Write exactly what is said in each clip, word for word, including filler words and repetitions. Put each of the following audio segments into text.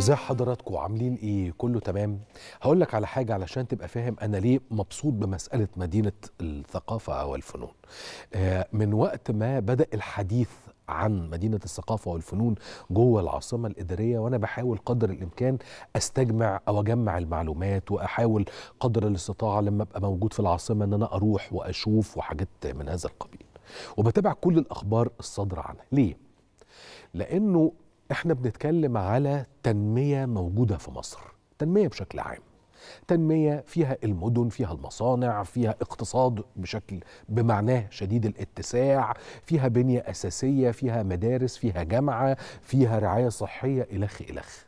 ازي حضراتكم عاملين ايه؟ كله تمام؟ هقول لك على حاجه علشان تبقى فاهم انا ليه مبسوط بمساله مدينه الثقافه والفنون. آه من وقت ما بدأ الحديث عن مدينه الثقافه والفنون جوه العاصمه الاداريه، وانا بحاول قدر الامكان استجمع او اجمع المعلومات، واحاول قدر الاستطاعه لما ابقى موجود في العاصمه ان انا اروح واشوف وحاجات من هذا القبيل، وبتابع كل الاخبار الصادره عنها. ليه؟ لانه احنا بنتكلم على تنمية موجودة في مصر، تنمية بشكل عام، تنمية فيها المدن، فيها المصانع، فيها اقتصاد بشكل بمعناه شديد الاتساع، فيها بنية أساسية، فيها مدارس، فيها جامعة، فيها رعاية صحية، إلخ إلخ.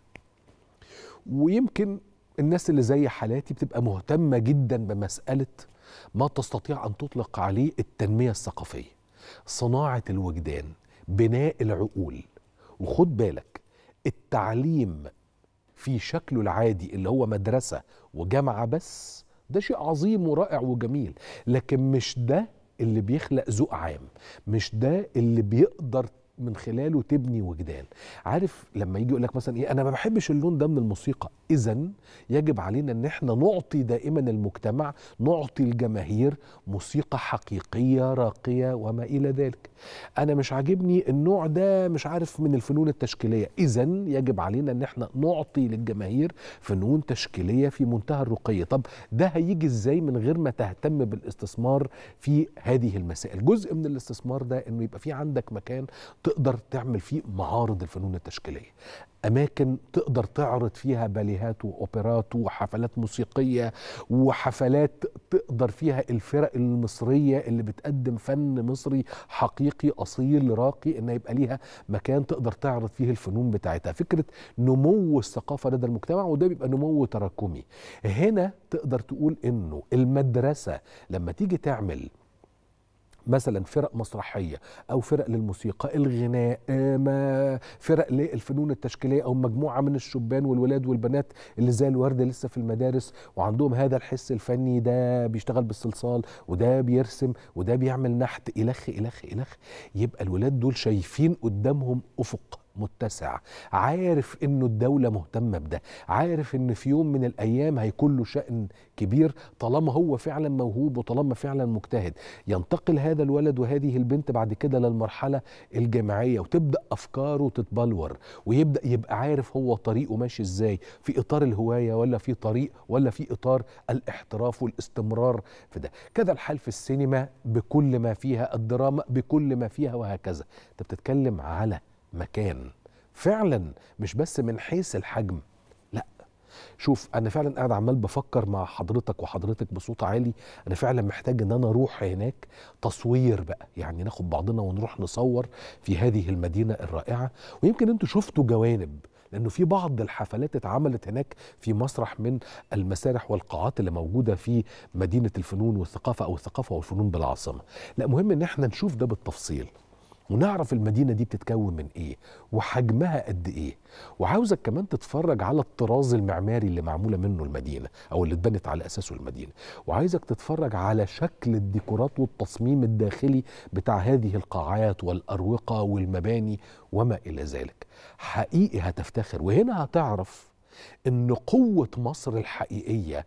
ويمكن الناس اللي زي حالاتي بتبقى مهتمة جدا بمسألة ما تستطيع أن تطلق عليه التنمية الثقافية، صناعة الوجدان، بناء العقول. وخد بالك، التعليم في شكله العادي اللي هو مدرسة وجامعة بس ده شيء عظيم ورائع وجميل، لكن مش ده اللي بيخلق ذوق عام، مش ده اللي بيقدر من خلاله تبني وجدان. عارف لما يجي يقول لك مثلا ايه، انا ما بحبش اللون ده من الموسيقى، اذا يجب علينا ان احنا نعطي دائما المجتمع، نعطي الجماهير موسيقى حقيقيه راقيه وما الى ذلك. انا مش عاجبني النوع ده مش عارف من الفنون التشكيليه، اذا يجب علينا ان احنا نعطي للجماهير فنون تشكيليه في منتهى الرقي. طب ده هيجي ازاي من غير ما تهتم بالاستثمار في هذه المسائل؟ جزء من الاستثمار ده انه يبقى في عندك مكان تقدر تعمل فيه معارض الفنون التشكيلية، أماكن تقدر تعرض فيها باليهات وأوبرات وحفلات موسيقية وحفلات تقدر فيها الفرق المصرية اللي بتقدم فن مصري حقيقي أصيل راقي، إن يبقى ليها مكان تقدر تعرض فيه الفنون بتاعتها. فكرة نمو الثقافة لدى المجتمع، وده بيبقى نمو تراكمي. هنا تقدر تقول إنه المدرسة لما تيجي تعمل مثلا فرق مسرحية أو فرق للموسيقى، الغناء، ما فرق للفنون التشكيلية، أو مجموعة من الشبان والولاد والبنات اللي زي الورد لسه في المدارس وعندهم هذا الحس الفني، ده بيشتغل بالصلصال وده بيرسم وده بيعمل نحت، إلخ إلخ إلخ. يبقى الولاد دول شايفين قدامهم أفق متسع، عارف انه الدولة مهتمة بده، عارف ان في يوم من الايام هيكون له شأن كبير طالما هو فعلا موهوب وطالما فعلا مجتهد. ينتقل هذا الولد وهذه البنت بعد كده للمرحلة الجامعية، وتبدأ افكاره تتبلور، ويبدأ يبقى عارف هو طريقه ماشي ازاي، في اطار الهواية ولا في طريق ولا في اطار الاحتراف والاستمرار في ده. كذا الحال في السينما بكل ما فيها، الدراما بكل ما فيها، وهكذا. انت بتتكلم على مكان فعلا مش بس من حيث الحجم، لا. شوف، انا فعلا قاعد عمال بفكر مع حضرتك وحضرتك بصوت عالي، انا فعلا محتاج ان انا اروح هناك تصوير بقى، يعني ناخد بعضنا ونروح نصور في هذه المدينة الرائعة. ويمكن انتوا شفتوا جوانب، لانه في بعض الحفلات اتعملت هناك في مسرح من المسارح والقاعات اللي موجودة في مدينة الفنون والثقافة، او الثقافة والفنون بالعاصمة. لا، مهم ان احنا نشوف ده بالتفصيل ونعرف المدينة دي بتتكون من ايه وحجمها قد ايه. وعاوزك كمان تتفرج على الطراز المعماري اللي معمولة منه المدينة او اللي اتبنت على اساسه المدينة، وعايزك تتفرج على شكل الديكورات والتصميم الداخلي بتاع هذه القاعات والاروقة والمباني وما الى ذلك. حقيقي هتفتخر، وهنا هتعرف ان قوة مصر الحقيقية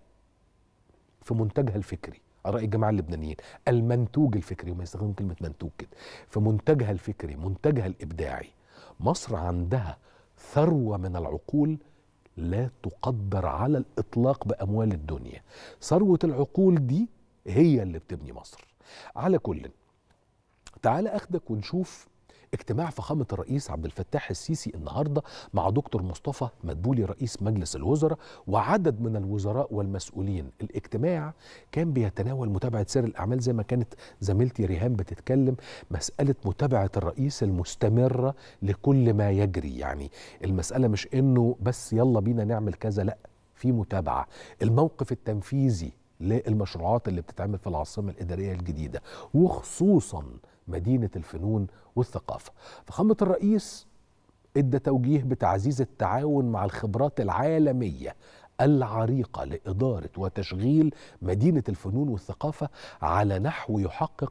في منتجها الفكري، رأي الجماعة اللبنانيين، المنتوج الفكري، وما يستخدمون كلمة منتوج كده، في منتجها الفكري، منتجها الإبداعي. مصر عندها ثروة من العقول لا تقدر على الإطلاق بأموال الدنيا. ثروة العقول دي هي اللي بتبني مصر. على كل، تعال أخدك ونشوف اجتماع فخامة الرئيس عبد الفتاح السيسي النهاردة مع دكتور مصطفى مدبولي رئيس مجلس الوزراء وعدد من الوزراء والمسؤولين. الاجتماع كان بيتناول متابعة سير الأعمال، زي ما كانت زميلتي ريهام بتتكلم، مسألة متابعة الرئيس المستمرة لكل ما يجري. يعني المسألة مش إنه بس يلا بينا نعمل كذا، لا، في متابعة. الموقف التنفيذي للمشروعات اللي بتتعمل في العاصمة الإدارية الجديدة، وخصوصا مدينة الفنون والثقافة. فخامة الرئيس ادى توجيه بتعزيز التعاون مع الخبرات العالمية العريقة لإدارة وتشغيل مدينة الفنون والثقافة على نحو يحقق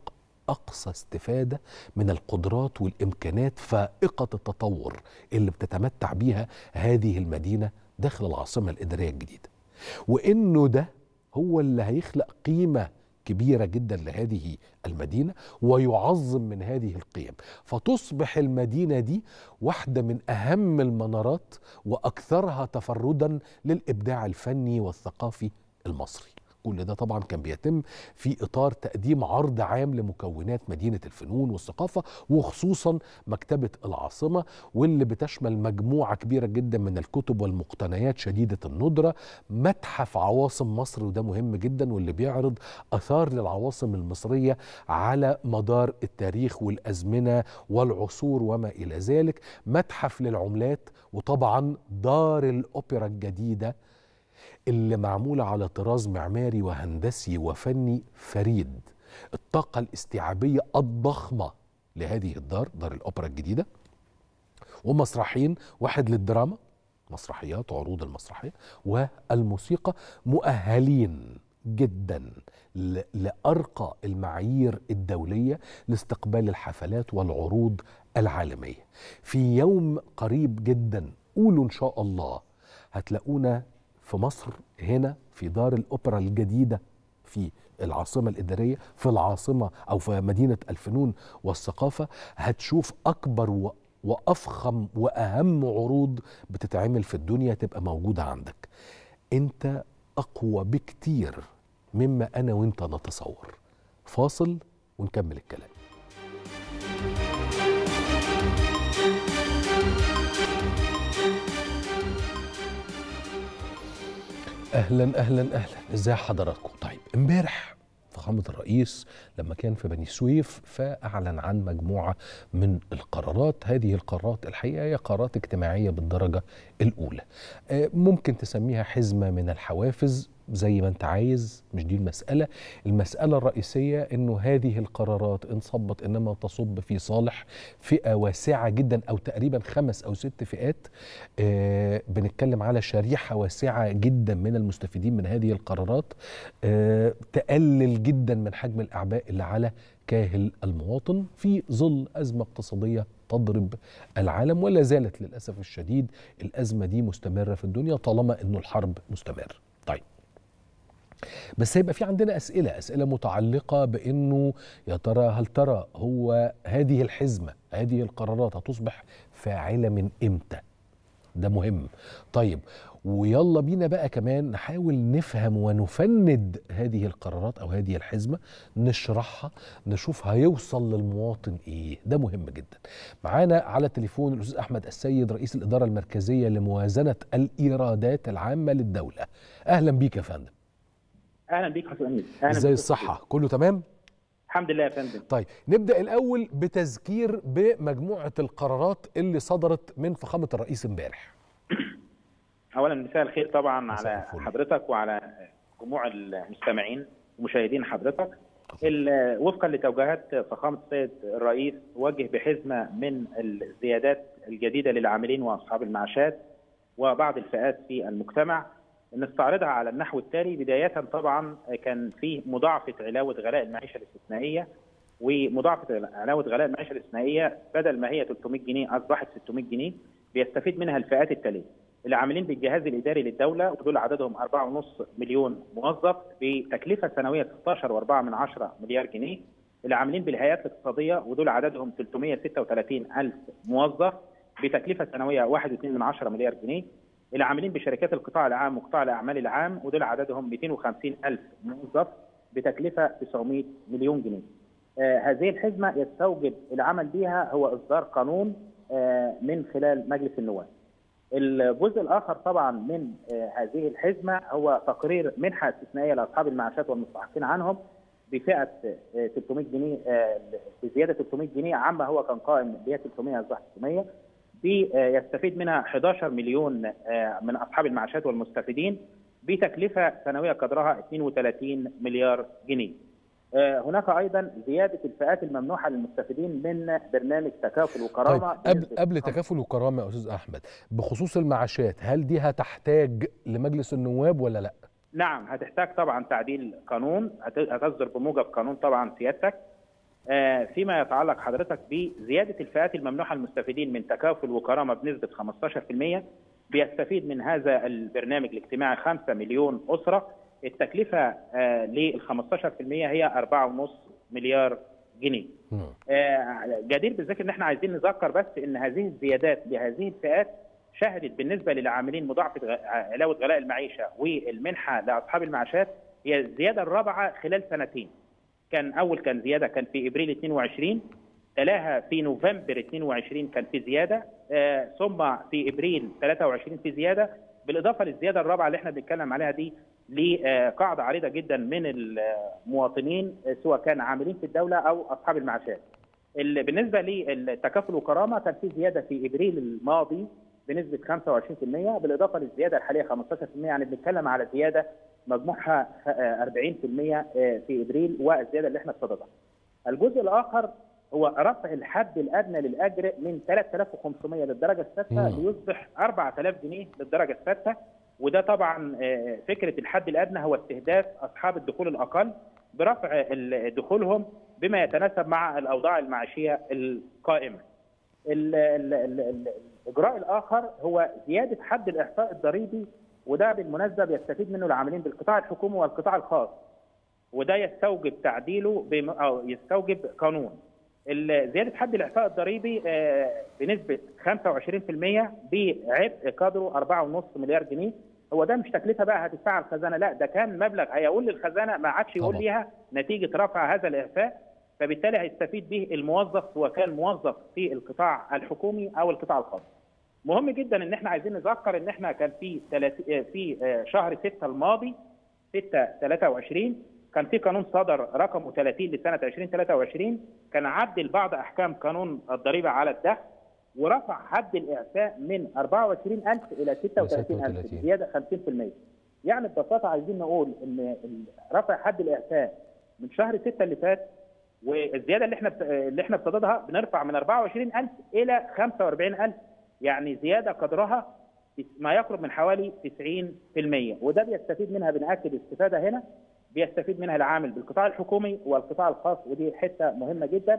أقصى استفادة من القدرات والإمكانات فائقة التطور اللي بتتمتع بيها هذه المدينة داخل العاصمة الإدارية الجديدة، وإنه ده هو اللي هيخلق قيمة كبيرة جدا لهذه المدينة ويعظم من هذه القيم، فتصبح المدينة دي واحدة من أهم المنارات وأكثرها تفردا للإبداع الفني والثقافي المصري. كل ده طبعا كان بيتم في إطار تقديم عرض عام لمكونات مدينة الفنون والثقافة، وخصوصا مكتبة العاصمة، واللي بتشمل مجموعة كبيرة جدا من الكتب والمقتنيات شديدة الندرة، متحف عواصم مصر وده مهم جدا واللي بيعرض أثار للعواصم المصرية على مدار التاريخ والأزمنة والعصور وما إلى ذلك، متحف للعملات، وطبعا دار الأوبرا الجديدة اللي معمولة على طراز معماري وهندسي وفني فريد. الطاقة الاستيعابية الضخمة لهذه الدار، دار الأوبرا الجديدة، ومسرحين، واحد للدراما، مسرحيات وعروض المسرحية، والموسيقى، مؤهلين جدا لأرقى المعايير الدولية لاستقبال الحفلات والعروض العالمية. في يوم قريب جدا، قولوا إن شاء الله، هتلاقونا في مصر هنا في دار الأوبرا الجديدة في العاصمة الإدارية، في العاصمة أو في مدينة الفنون والثقافة. هتشوف أكبر وأفخم وأهم عروض بتتعمل في الدنيا تبقى موجودة عندك. أنت أقوى بكتير مما أنا وأنت نتصور. فاصل ونكمل الكلام. اهلا اهلا اهلا، ازاي حضراتكم؟ طيب، امبارح فخامة الرئيس لما كان في بني سويف فاعلن عن مجموعه من القرارات. هذه القرارات الحقيقه هي قرارات اجتماعيه بالدرجه الاولى، ممكن تسميها حزمه من الحوافز زي ما انت عايز، مش دي المسألة. المسألة الرئيسية انه هذه القرارات ان صبت انما تصب في صالح فئة واسعة جدا، او تقريبا خمس او ست فئات. آه بنتكلم على شريحة واسعة جدا من المستفيدين من هذه القرارات، آه تقلل جدا من حجم الأعباء اللي على كاهل المواطن في ظل أزمة اقتصادية تضرب العالم، ولا زالت للأسف الشديد الأزمة دي مستمرة في الدنيا طالما انه الحرب مستمر. طيب، بس هيبقى في عندنا أسئلة أسئلة متعلقة بأنه يا ترى هل ترى هو هذه الحزمة هذه القرارات هتصبح فاعلة من إمتى؟ ده مهم. طيب، ويلا بينا بقى كمان نحاول نفهم ونفند هذه القرارات أو هذه الحزمة، نشرحها، نشوف هيوصل للمواطن إيه. ده مهم جدا. معانا على التليفون الأستاذ أحمد السيد، رئيس الإدارة المركزية لموازنة الإيرادات العامة للدولة. أهلا بيك يا فندم. اهلا بيك حسن امين. ازاي الصحه؟ كله تمام؟ الحمد لله يا فندم. طيب، نبدا الاول بتذكير بمجموعه القرارات اللي صدرت من فخامه الرئيس امبارح. اولا مساء الخير طبعا على حضرتك وعلى جموع المستمعين ومشاهدين حضرتك. وفقا لتوجيهات فخامه السيد الرئيس، وجه بحزمه من الزيادات الجديده للعاملين واصحاب المعاشات وبعض الفئات في المجتمع، نستعرضها على النحو التالي. بداية طبعا كان في مضاعفة علاوة غلاء المعيشة الاستثنائية، ومضاعفة علاوة غلاء المعيشة الاستثنائية بدل ما هي ثلاثمائة جنيه أصبحت ستمائة جنيه. بيستفيد منها الفئات التالية: العاملين بالجهاز الإداري للدولة، ودول عددهم أربعة فاصلة خمسة مليون موظف بتكلفة سنوية ستة عشر فاصلة أربعة مليار جنيه. العاملين بالهيئات الاقتصادية، ودول عددهم ثلاثمائة وستة وثلاثين ألف موظف بتكلفة سنوية واحد فاصلة اثنين مليار جنيه. العاملين بشركات القطاع العام وقطاع الأعمال العام، ودول عددهم مئتين وخمسين ألف موظف بتكلفة تسعمائة مليون جنيه. آه هذه الحزمة يستوجب العمل بها هو إصدار قانون آه من خلال مجلس النواب. الجزء الآخر طبعا من آه هذه الحزمة هو تقرير منحة استثنائية لأصحاب المعاشات والمستحقين عنهم بفئة آه ثلاثمائة جنيه، آه بزيادة ثلاثمائة جنيه عما هو كان قائم ب ثلاثمائة أصبح ستمائة. دي يستفيد منها أحد عشر مليون من أصحاب المعاشات والمستفيدين بتكلفة سنوية قدرها اثنين وثلاثين مليار جنيه. هناك أيضا زيادة الفئات الممنوحة للمستفيدين من برنامج تكافل وكرامة. طيب، قبل قبل تكافل وكرامة يا أستاذ أحمد، بخصوص المعاشات، هل دي هتحتاج لمجلس النواب ولا لا؟ نعم، هتحتاج طبعا تعديل قانون، هتصدر بموجب قانون طبعا سيادتك. فيما يتعلق حضرتك بزياده الفئات الممنوحه للمستفيدين من تكافل وكرامه بنسبه خمستاشر بالمئة. بيستفيد من هذا البرنامج الاجتماعي خمسة مليون اسره. التكلفه لل خمستاشر بالمئة هي أربعة فاصلة خمسة مليار جنيه. جدير بالذكر ان احنا عايزين نذكر بس ان هذه الزيادات لهذه الفئات شهدت بالنسبه للعاملين مضاعفه علاوه غلاء المعيشه والمنحه لاصحاب المعاشات هي الزياده الرابعه خلال سنتين. كان اول كان زياده كان في ابريل اثنين وعشرين، تلاها في نوفمبر اثنين وعشرين كان في زياده، آه ثم في ابريل ثلاثة وعشرين في زياده، بالاضافه للزياده الرابعه اللي احنا بنتكلم عليها دي لقاعده عريضه جدا من المواطنين سواء كان عاملين في الدوله او اصحاب المعاشات. بالنسبه للتكافل وكرامه كان في زياده في ابريل الماضي بنسبه خمسة وعشرين بالمئة بالاضافه للزياده الحاليه خمستاشر بالمئة، يعني بنتكلم على زياده مجموعها أربعين بالمئة في ابريل والزياده اللي احنا افترضها. الجزء الاخر هو رفع الحد الادنى للاجر من ثلاثة آلاف وخمسمئة للدرجه السادسه ليصبح أربعة آلاف جنيه للدرجه السادسه، وده طبعا فكره الحد الادنى هو استهداف اصحاب الدخول الاقل برفع دخولهم بما يتناسب مع الاوضاع المعيشيه القائمه. الاجراء الاخر هو زياده حد الاحصاء الضريبي، وده بالمناسبه بيستفيد منه العاملين بالقطاع الحكومي والقطاع الخاص، وده يستوجب تعديله بم... او يستوجب قانون. زياده حد الاحصاء الضريبي بنسبه خمسة وعشرين بالمئة بعبء قدره أربعة فاصلة خمسة مليار جنيه. هو ده مش تكلفه بقى هتدفعها الخزانه، لا ده كان مبلغ هيقول للخزانه ما عادش يقول ليها نتيجه رفع هذا الاعفاء، فبالتالي هيستفيد به الموظف سواء كان موظف في القطاع الحكومي او القطاع الخاص. مهم جدا ان احنا عايزين نذكر ان احنا كان في في شهر ستة الماضي ستة ثلاثة وعشرين كان في قانون صدر رقم ثلاثين لسنه ألفين وثلاثة وعشرين كان عدل بعض احكام قانون الضريبه على الدخل ورفع حد الاعفاء من أربعة وعشرين ألف الى ستة وثلاثين ألف، زياده خمسين بالمئة. يعني ببساطه عايزين نقول ان رفع حد الاعفاء من شهر ستة اللي فات والزياده اللي احنا اللي احنا بصددها بنرفع من أربعة وعشرين ألف الى خمسة وأربعين ألف، يعني زياده قدرها ما يقرب من حوالي تسعين بالمئة، وده بيستفيد منها بنأكد استفاده هنا بيستفيد منها العامل بالقطاع الحكومي والقطاع الخاص، ودي حته مهمه جدا.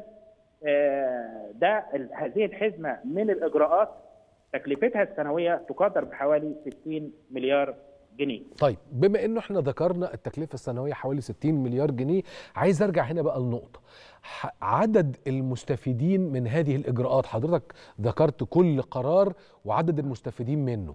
ده هذه الحزمه من الاجراءات تكلفتها السنويه تقدر بحوالي ستين مليار جنيه. طيب بما انه احنا ذكرنا التكلفه السنويه حوالي ستين مليار جنيه، عايز ارجع هنا بقى لنقطه عدد المستفيدين من هذه الاجراءات. حضرتك ذكرت كل قرار وعدد المستفيدين منه،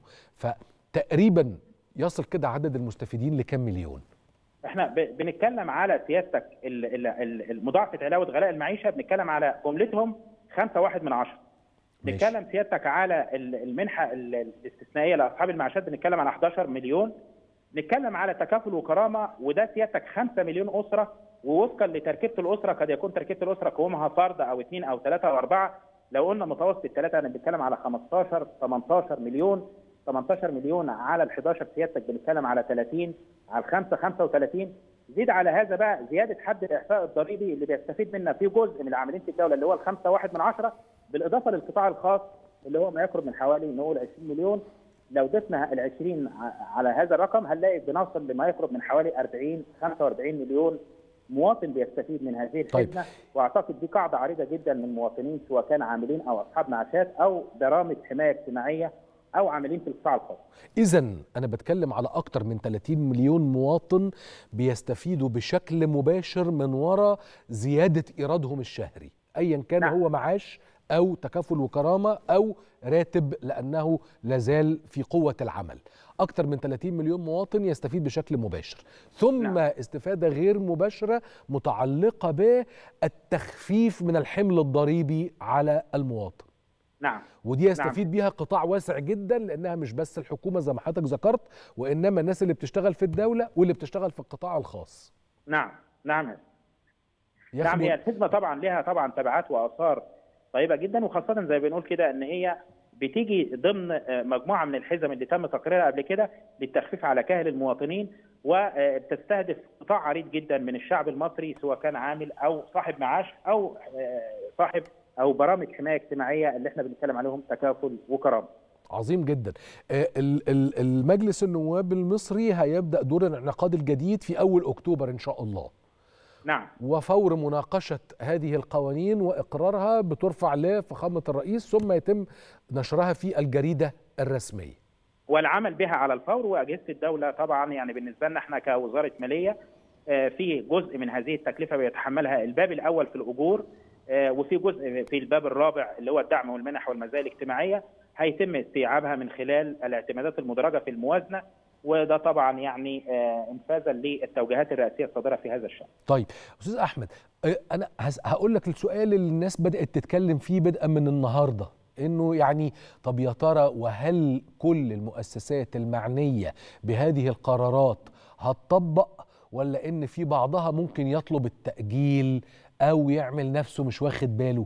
فتقريبا يصل كده عدد المستفيدين لكم مليون؟ احنا بنتكلم على سيادتك المضاعفه علاوه غلاء المعيشه، بنتكلم على جملتهم خمسة واحد من عشرة. نتكلم سيادتك على المنحه الاستثنائيه لاصحاب المعاشات بنتكلم على أحد عشر مليون. نتكلم على تكافل وكرامه وده سيادتك خمسة مليون اسره، ووفقا لتركيبه الاسره قد يكون تركيبه الاسره قوامها فرد او اثنين او ثلاثه او اربعه. لو قلنا متوسط ثلاثه انا بنتكلم على خمستاشر تمنتاشر مليون، تمنتاشر مليون على ال أحد عشر سيادتك بنتكلم على ثلاثين، على الخمسه خمسة وثلاثين. زيد على هذا بقى زياده حد الاعفاء الضريبي اللي بيستفيد منها في جزء من العاملين في الدوله اللي هو الخمسة واحد من عشرة، بالاضافه للقطاع الخاص اللي هو ما يقرب من حوالي نقول عشرين مليون. لو ضفنا ال عشرين على هذا الرقم هنلاقي بنوصل لما يقرب من حوالي أربعين خمسة وأربعين مليون مواطن بيستفيد من هذه الخدمه. طيب. واعتقد دي قاعده عريضه جدا من المواطنين سواء كان عاملين او اصحاب معاشات او برامج حمايه اجتماعيه او عاملين في القطاع الخاص. اذا انا بتكلم على اكتر من ثلاثين مليون مواطن بيستفيدوا بشكل مباشر من وراء زياده ايرادهم الشهري، ايا كان. نعم. هو معاش او تكافل وكرامه او راتب لانه لازال في قوه العمل. اكتر من ثلاثين مليون مواطن يستفيد بشكل مباشر، ثم نعم. استفاده غير مباشره متعلقه بالتخفيف من الحمل الضريبي على المواطن. نعم. ودي يستفيد نعم. بيها قطاع واسع جدا، لانها مش بس الحكومه زي ما حضرتك ذكرت، وانما الناس اللي بتشتغل في الدوله واللي بتشتغل في القطاع الخاص. نعم نعم نعم. هي الحزمه طبعا لها طبعا تبعات واثار طيبه جدا، وخاصه زي ما بنقول كده ان هي بتيجي ضمن مجموعه من الحزم اللي تم تقريرها قبل كده للتخفيف على كاهل المواطنين، وتستهدف قطاع عريض جدا من الشعب المصري سواء كان عامل او صاحب معاش او صاحب او برامج حمايه اجتماعيه اللي احنا بنتكلم عليهم تكافل وكرامه. عظيم جدا. المجلس النواب المصري هيبدا دور الانعقاد الجديد في اول اكتوبر ان شاء الله. نعم. وفور مناقشة هذه القوانين وإقرارها بترفع لفخامة الرئيس ثم يتم نشرها في الجريدة الرسمية والعمل بها على الفور. وأجهزة الدولة طبعا يعني بالنسبة لنا احنا كوزارة مالية في جزء من هذه التكلفة بيتحملها الباب الأول في الأجور، وفي جزء في الباب الرابع اللي هو الدعم والمنح والمزايا الاجتماعية هيتم استيعابها من خلال الاعتمادات المدرجة في الموازنة، وده طبعا يعني انفاذا للتوجيهات الرئاسيه الصادره في هذا الشان. طيب استاذ احمد، انا هقول لك السؤال اللي الناس بدات تتكلم فيه بدءا من النهارده، انه يعني طب يا ترى وهل كل المؤسسات المعنيه بهذه القرارات هتطبق، ولا ان في بعضها ممكن يطلب التاجيل او يعمل نفسه مش واخد باله؟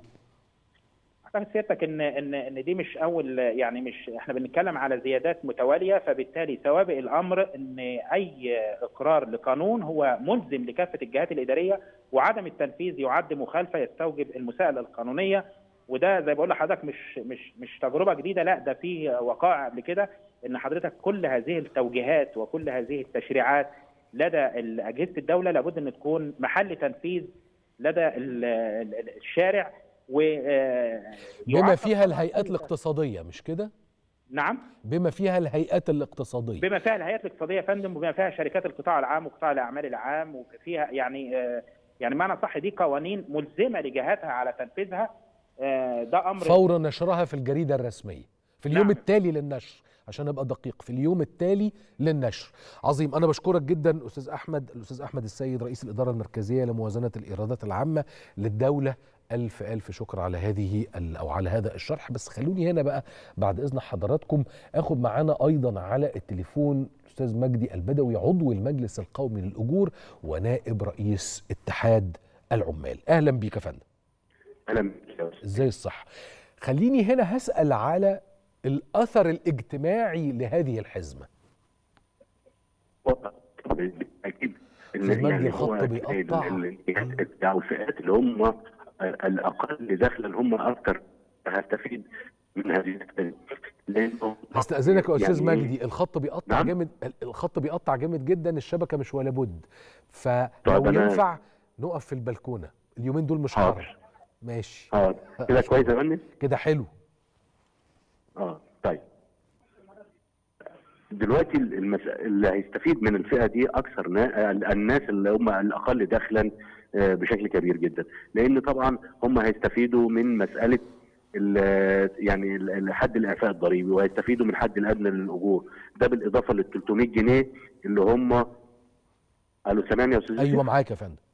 اعتقد سيادتك ان ان ان دي مش اول، يعني مش احنا بنتكلم على زيادات متواليه، فبالتالي سوابق الامر ان اي اقرار لقانون هو ملزم لكافه الجهات الاداريه، وعدم التنفيذ يعد مخالفه يستوجب المساءله القانونيه. وده زي بقول لحضرتك مش مش مش تجربه جديده، لا ده في وقائع قبل كده ان حضرتك كل هذه التوجيهات وكل هذه التشريعات لدى اجهزه الدوله لابد ان تكون محل تنفيذ لدى الشارع، و بما فيها الهيئات الاقتصاديه، مش كده؟ نعم، بما فيها الهيئات الاقتصاديه بما فيها الهيئات الاقتصاديه يا فندم، وبما فيها شركات القطاع العام وقطاع الاعمال العام، وفيها يعني يعني معنى صح دي قوانين ملزمه لجهاتها على تنفيذها. ده امر فور نشرها في الجريده الرسميه في اليوم نعم. التالي للنشر، عشان ابقى دقيق، في اليوم التالي للنشر. عظيم. انا بشكرك جدا استاذ احمد، الاستاذ احمد السيد رئيس الاداره المركزيه لموازنه الايرادات العامه للدوله. الف الف شكر على هذه او على هذا الشرح. بس خلوني هنا بقى بعد اذن حضراتكم اخد معانا ايضا على التليفون الاستاذ مجدي البدوي، عضو المجلس القومي للاجور ونائب رئيس اتحاد العمال. اهلا بيك يا فندم. اهلا بيك. ازاي الصحه؟ خليني هنا هسال على الاثر الاجتماعي لهذه الحزمه. بالتاكيد ان يعني الخط بيقطع الفئات اللي هم الاقل دخلا هم اكثر هستفيد من هذه لانه هستاذنك يا استاذ يعني مجدي، الخط بيقطع نعم؟ جامد، الخط بيقطع جامد جدا، الشبكه مش ولا بد، فلو ينفع نقف في البلكونه اليومين دول مش حر. ماشي اه كده كويس يا فندم، كده حلو. اه طيب دلوقتي المس... اللي هيستفيد من الفئه دي اكثر نا... الناس اللي هم الاقل دخلا بشكل كبير جدا، لان طبعا هم هيستفيدوا من مساله ال... يعني حد الاعفاء الضريبي، وهيستفيدوا من حد الادنى للاجور، ده بالاضافه لل ثلاثمائة جنيه اللي هم قالوا سامعني يا استاذ؟ ايوه معاك يا فندم.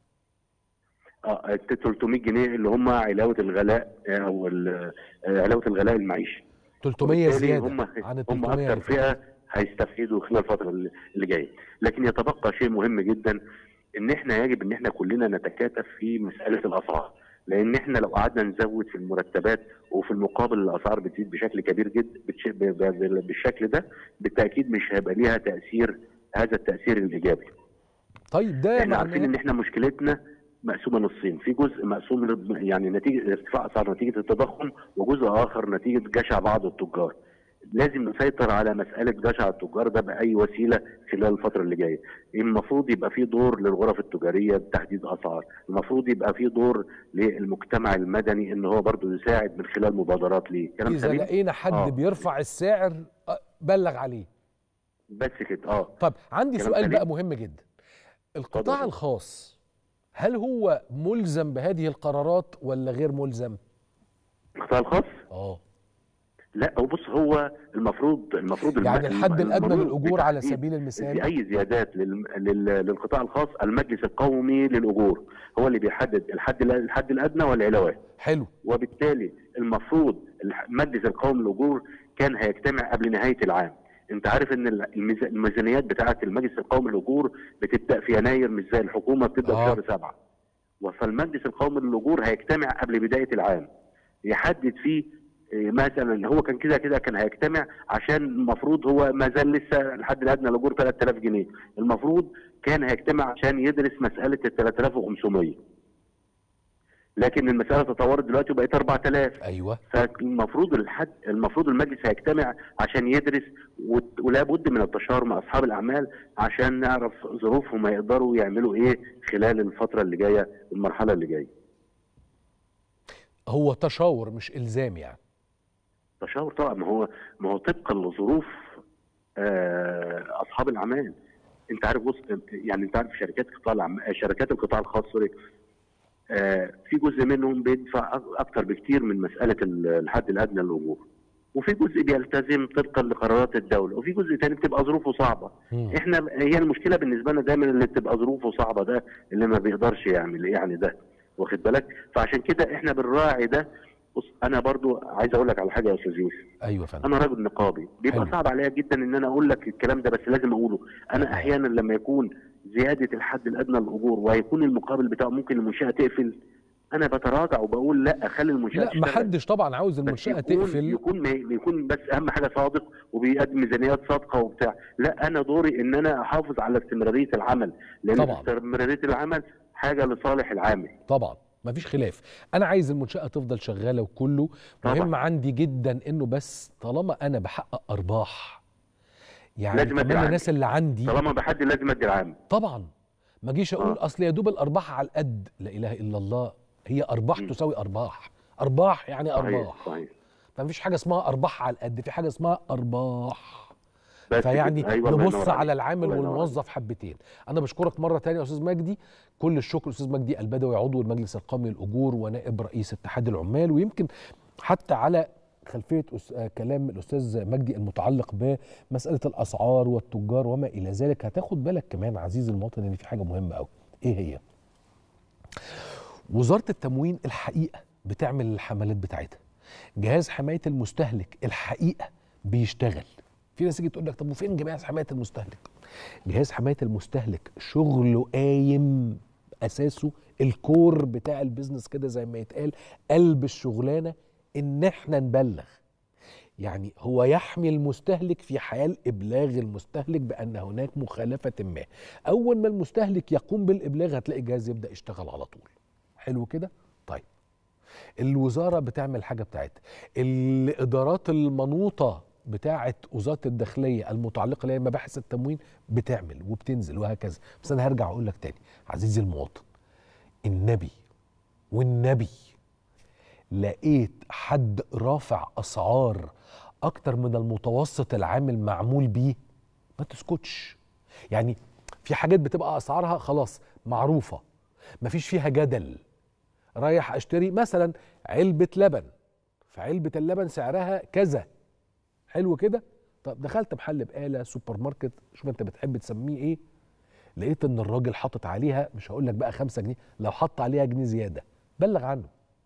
اه ثلاثمائة جنيه اللي هم علاوه الغلاء او علاوه الغلاء المعيشي، ثلاثمائة زياده هم عن ال هم اكثر فئه هيستفيدوا خلال الفتره اللي جايه. لكن يتبقى شيء مهم جدا، ان احنا يجب ان احنا كلنا نتكاتف في مساله الاسعار، لان احنا لو قعدنا نزود في المرتبات وفي المقابل الاسعار بتزيد بشكل كبير جدا بالشكل ده، بالتاكيد مش هيبقى ليها تاثير هذا التاثير الايجابي. طيب ده احنا عارفين ان احنا مشكلتنا مقسومه نصين، في جزء مقسوم يعني نتيجه ارتفاع اسعار نتيجه التضخم، وجزء اخر نتيجه جشع بعض التجار. لازم نسيطر على مساله جشع التجار ده باي وسيله خلال الفتره اللي جايه. المفروض يبقى في دور للغرف التجاريه بتحديد اسعار، المفروض يبقى في دور للمجتمع المدني ان هو برضه يساعد من خلال مبادرات ليه. كلام سليم. اذا لقينا حد آه. بيرفع السعر بلغ عليه. بس كده. اه طب عندي سؤال سليم. بقى مهم جدا. القطاع طبعا. الخاص هل هو ملزم بهذه القرارات ولا غير ملزم؟ القطاع الخاص؟ اه لا هو بص، هو المفروض المفروض يعني الحد الادنى للاجور على سبيل المثال، في اي زيادات لل... لل... للقطاع الخاص المجلس القومي للاجور هو اللي بيحدد الحد الحد الادنى والعلاوات. حلو. وبالتالي المفروض المجلس القومي للاجور كان هيجتمع قبل نهايه العام. انت عارف ان الميزانيات بتاعه المجلس القومي للاجور بتبدا في يناير، مش زي الحكومه بتبدا آه. في شهر سبعه. فالمجلس القومي للاجور هيجتمع قبل بدايه العام يحدد فيه مثلا، هو كان كده كده كان هيجتمع عشان المفروض هو ما زال لسه الحد الادنى للاجور ثلاثة آلاف جنيه، المفروض كان هيجتمع عشان يدرس مساله ال ثلاثة آلاف وخمسمائة. لكن المساله تطورت دلوقتي وبقت أربعة آلاف. ايوه. فالمفروض الحد المفروض المجلس هيجتمع عشان يدرس، ولا بد من التشاور مع اصحاب الاعمال عشان نعرف ظروفهم هيقدروا يعملوا ايه خلال الفتره اللي جايه، المرحله اللي جايه. هو تشاور مش الزام يعني. تشاور طبعا، ما هو ما هو طبقا لظروف آه اصحاب الاعمال. انت عارف بص، يعني انت عارف شركات القطاع العام، شركات القطاع الخاص سوري، آه في جزء منهم بيدفع اكتر بكتير من مساله الحد الادنى للاجور، وفي جزء بيلتزم طبقا لقرارات الدوله، وفي جزء ثاني بتبقى ظروفه صعبه. مم. احنا هي المشكله بالنسبه لنا دايما اللي بتبقى ظروفه صعبه ده اللي ما بيقدرش يعمل يعني ده، واخد بالك؟ فعشان كده احنا بنراعي ده. بص انا برضو عايز اقول لك على حاجه يا استاذ يوسف. ايوه فندم. انا راجل نقابي، بيبقى حلو. صعب عليا جدا ان انا اقول لك الكلام ده، بس لازم اقوله. انا أه. احيانا لما يكون زياده الحد الادنى للاجور وهيكون المقابل بتاعه ممكن المنشاه تقفل، انا بتراجع وبقول لا، خلي المنشاه لا، ما حدش طبعا عاوز المنشاه تقفل، يكون يكون بس اهم حاجه صادق وبيقدم ميزانيات صادقه وبتاع. لا، انا دوري ان انا احافظ على استمراريه العمل، لان طبعا. استمراريه العمل حاجه لصالح العامل طبعا، مفيش خلاف. انا عايز المنشاه تفضل شغاله وكله مهم طبعا. عندي جدا انه بس طالما انا بحقق ارباح، يعني كمان الناس اللي عندي طالما بحد لازم ادي العامل طبعا. ما اجيش اقول آه. اصل يا دوب الارباح على القد، لا اله الا الله، هي ارباح م. تساوي ارباح، ارباح يعني ارباح. صحيح صحيح. فمفيش حاجه اسمها ارباح على القد، في حاجه اسمها ارباح. فيعني أيوة نبص على العامل والموظف حبتين. انا بشكرك مره ثانيه يا استاذ مجدي، كل الشكر. استاذ مجدي البدوي، عضو المجلس القومي للاجور ونائب رئيس اتحاد العمال، ويمكن حتى على خلفيه كلام الاستاذ مجدي المتعلق بمساله الاسعار والتجار وما الى ذلك، هتاخد بالك كمان عزيزي المواطن ان في حاجه مهمه قوي. ايه هي؟ وزاره التموين الحقيقه بتعمل الحملات بتاعتها، جهاز حمايه المستهلك الحقيقه بيشتغل. في ناس تيجي تقول لك طب وفين جهاز حمايه المستهلك؟ جهاز حمايه المستهلك شغله قايم، اساسه الكور بتاع البيزنس كده زي ما يتقال، قلب الشغلانه ان احنا نبلغ. يعني هو يحمي المستهلك في حال ابلاغ المستهلك بان هناك مخالفه ما. اول ما المستهلك يقوم بالابلاغ هتلاقي الجهاز يبدا يشتغل على طول. حلو كده؟ طيب. الوزاره بتعمل الحاجه بتاعتها، الادارات المنوطه بتاعه وزاره الداخليه المتعلقه لها مباحث التموين بتعمل وبتنزل وهكذا. بس انا هرجع اقول لك تاني عزيزي المواطن، النبي والنبي لقيت حد رافع اسعار اكتر من المتوسط العامل معمول بيه، ما تسكتش. يعني في حاجات بتبقى اسعارها خلاص معروفه، مفيش فيها جدل. رايح اشتري مثلا علبه لبن، فعلبه اللبن سعرها كذا، حلو كده؟ طب دخلت محل بقاله، سوبر ماركت، شوف انت بتحب تسميه ايه، لقيت ان الراجل حاطط عليها، مش هقول لك بقى خمسة جنيه، لو حط عليها جنيه زياده بلغ عنه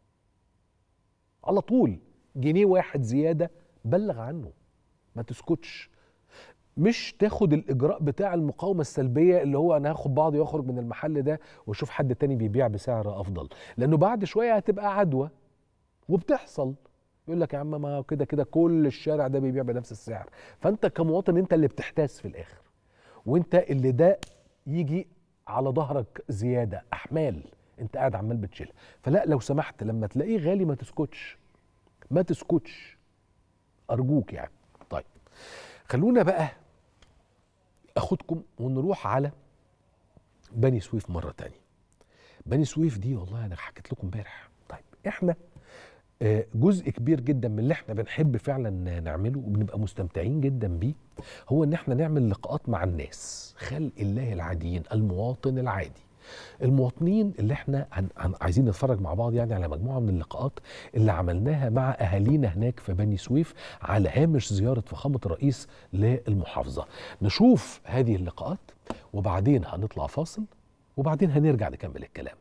على طول. جنيه واحد زياده بلغ عنه، ما تسكتش. مش تاخد الاجراء بتاع المقاومه السلبيه اللي هو انا هاخد بعضي واخرج من المحل ده واشوف حد تاني بيبيع بسعر افضل، لانه بعد شويه هتبقى عدوى. وبتحصل، يقول لك يا عم ما كده كده كل الشارع ده بيبيع بنفس السعر. فانت كمواطن انت اللي بتحتاس في الاخر، وانت اللي ده يجي على ظهرك زياده احمال انت قاعد عمال بتشيلها. فلا، لو سمحت لما تلاقيه غالي ما تسكتش، ما تسكتش ارجوك يعني. طيب خلونا بقى اخدكم ونروح على بني سويف مره تانية. بني سويف دي والله انا حكيت لكم امبارح. طيب احنا جزء كبير جدا من اللي احنا بنحب فعلا نعمله وبنبقى مستمتعين جدا بيه هو ان احنا نعمل لقاءات مع الناس، خلق الله العاديين، المواطن العادي، المواطنين اللي احنا عن عن عايزين نتفرج مع بعض يعني على مجموعه من اللقاءات اللي عملناها مع اهالينا هناك في بني سويف على هامش زياره فخامه الرئيس للمحافظه. نشوف هذه اللقاءات وبعدين هنطلع فاصل وبعدين هنرجع نكمل الكلام.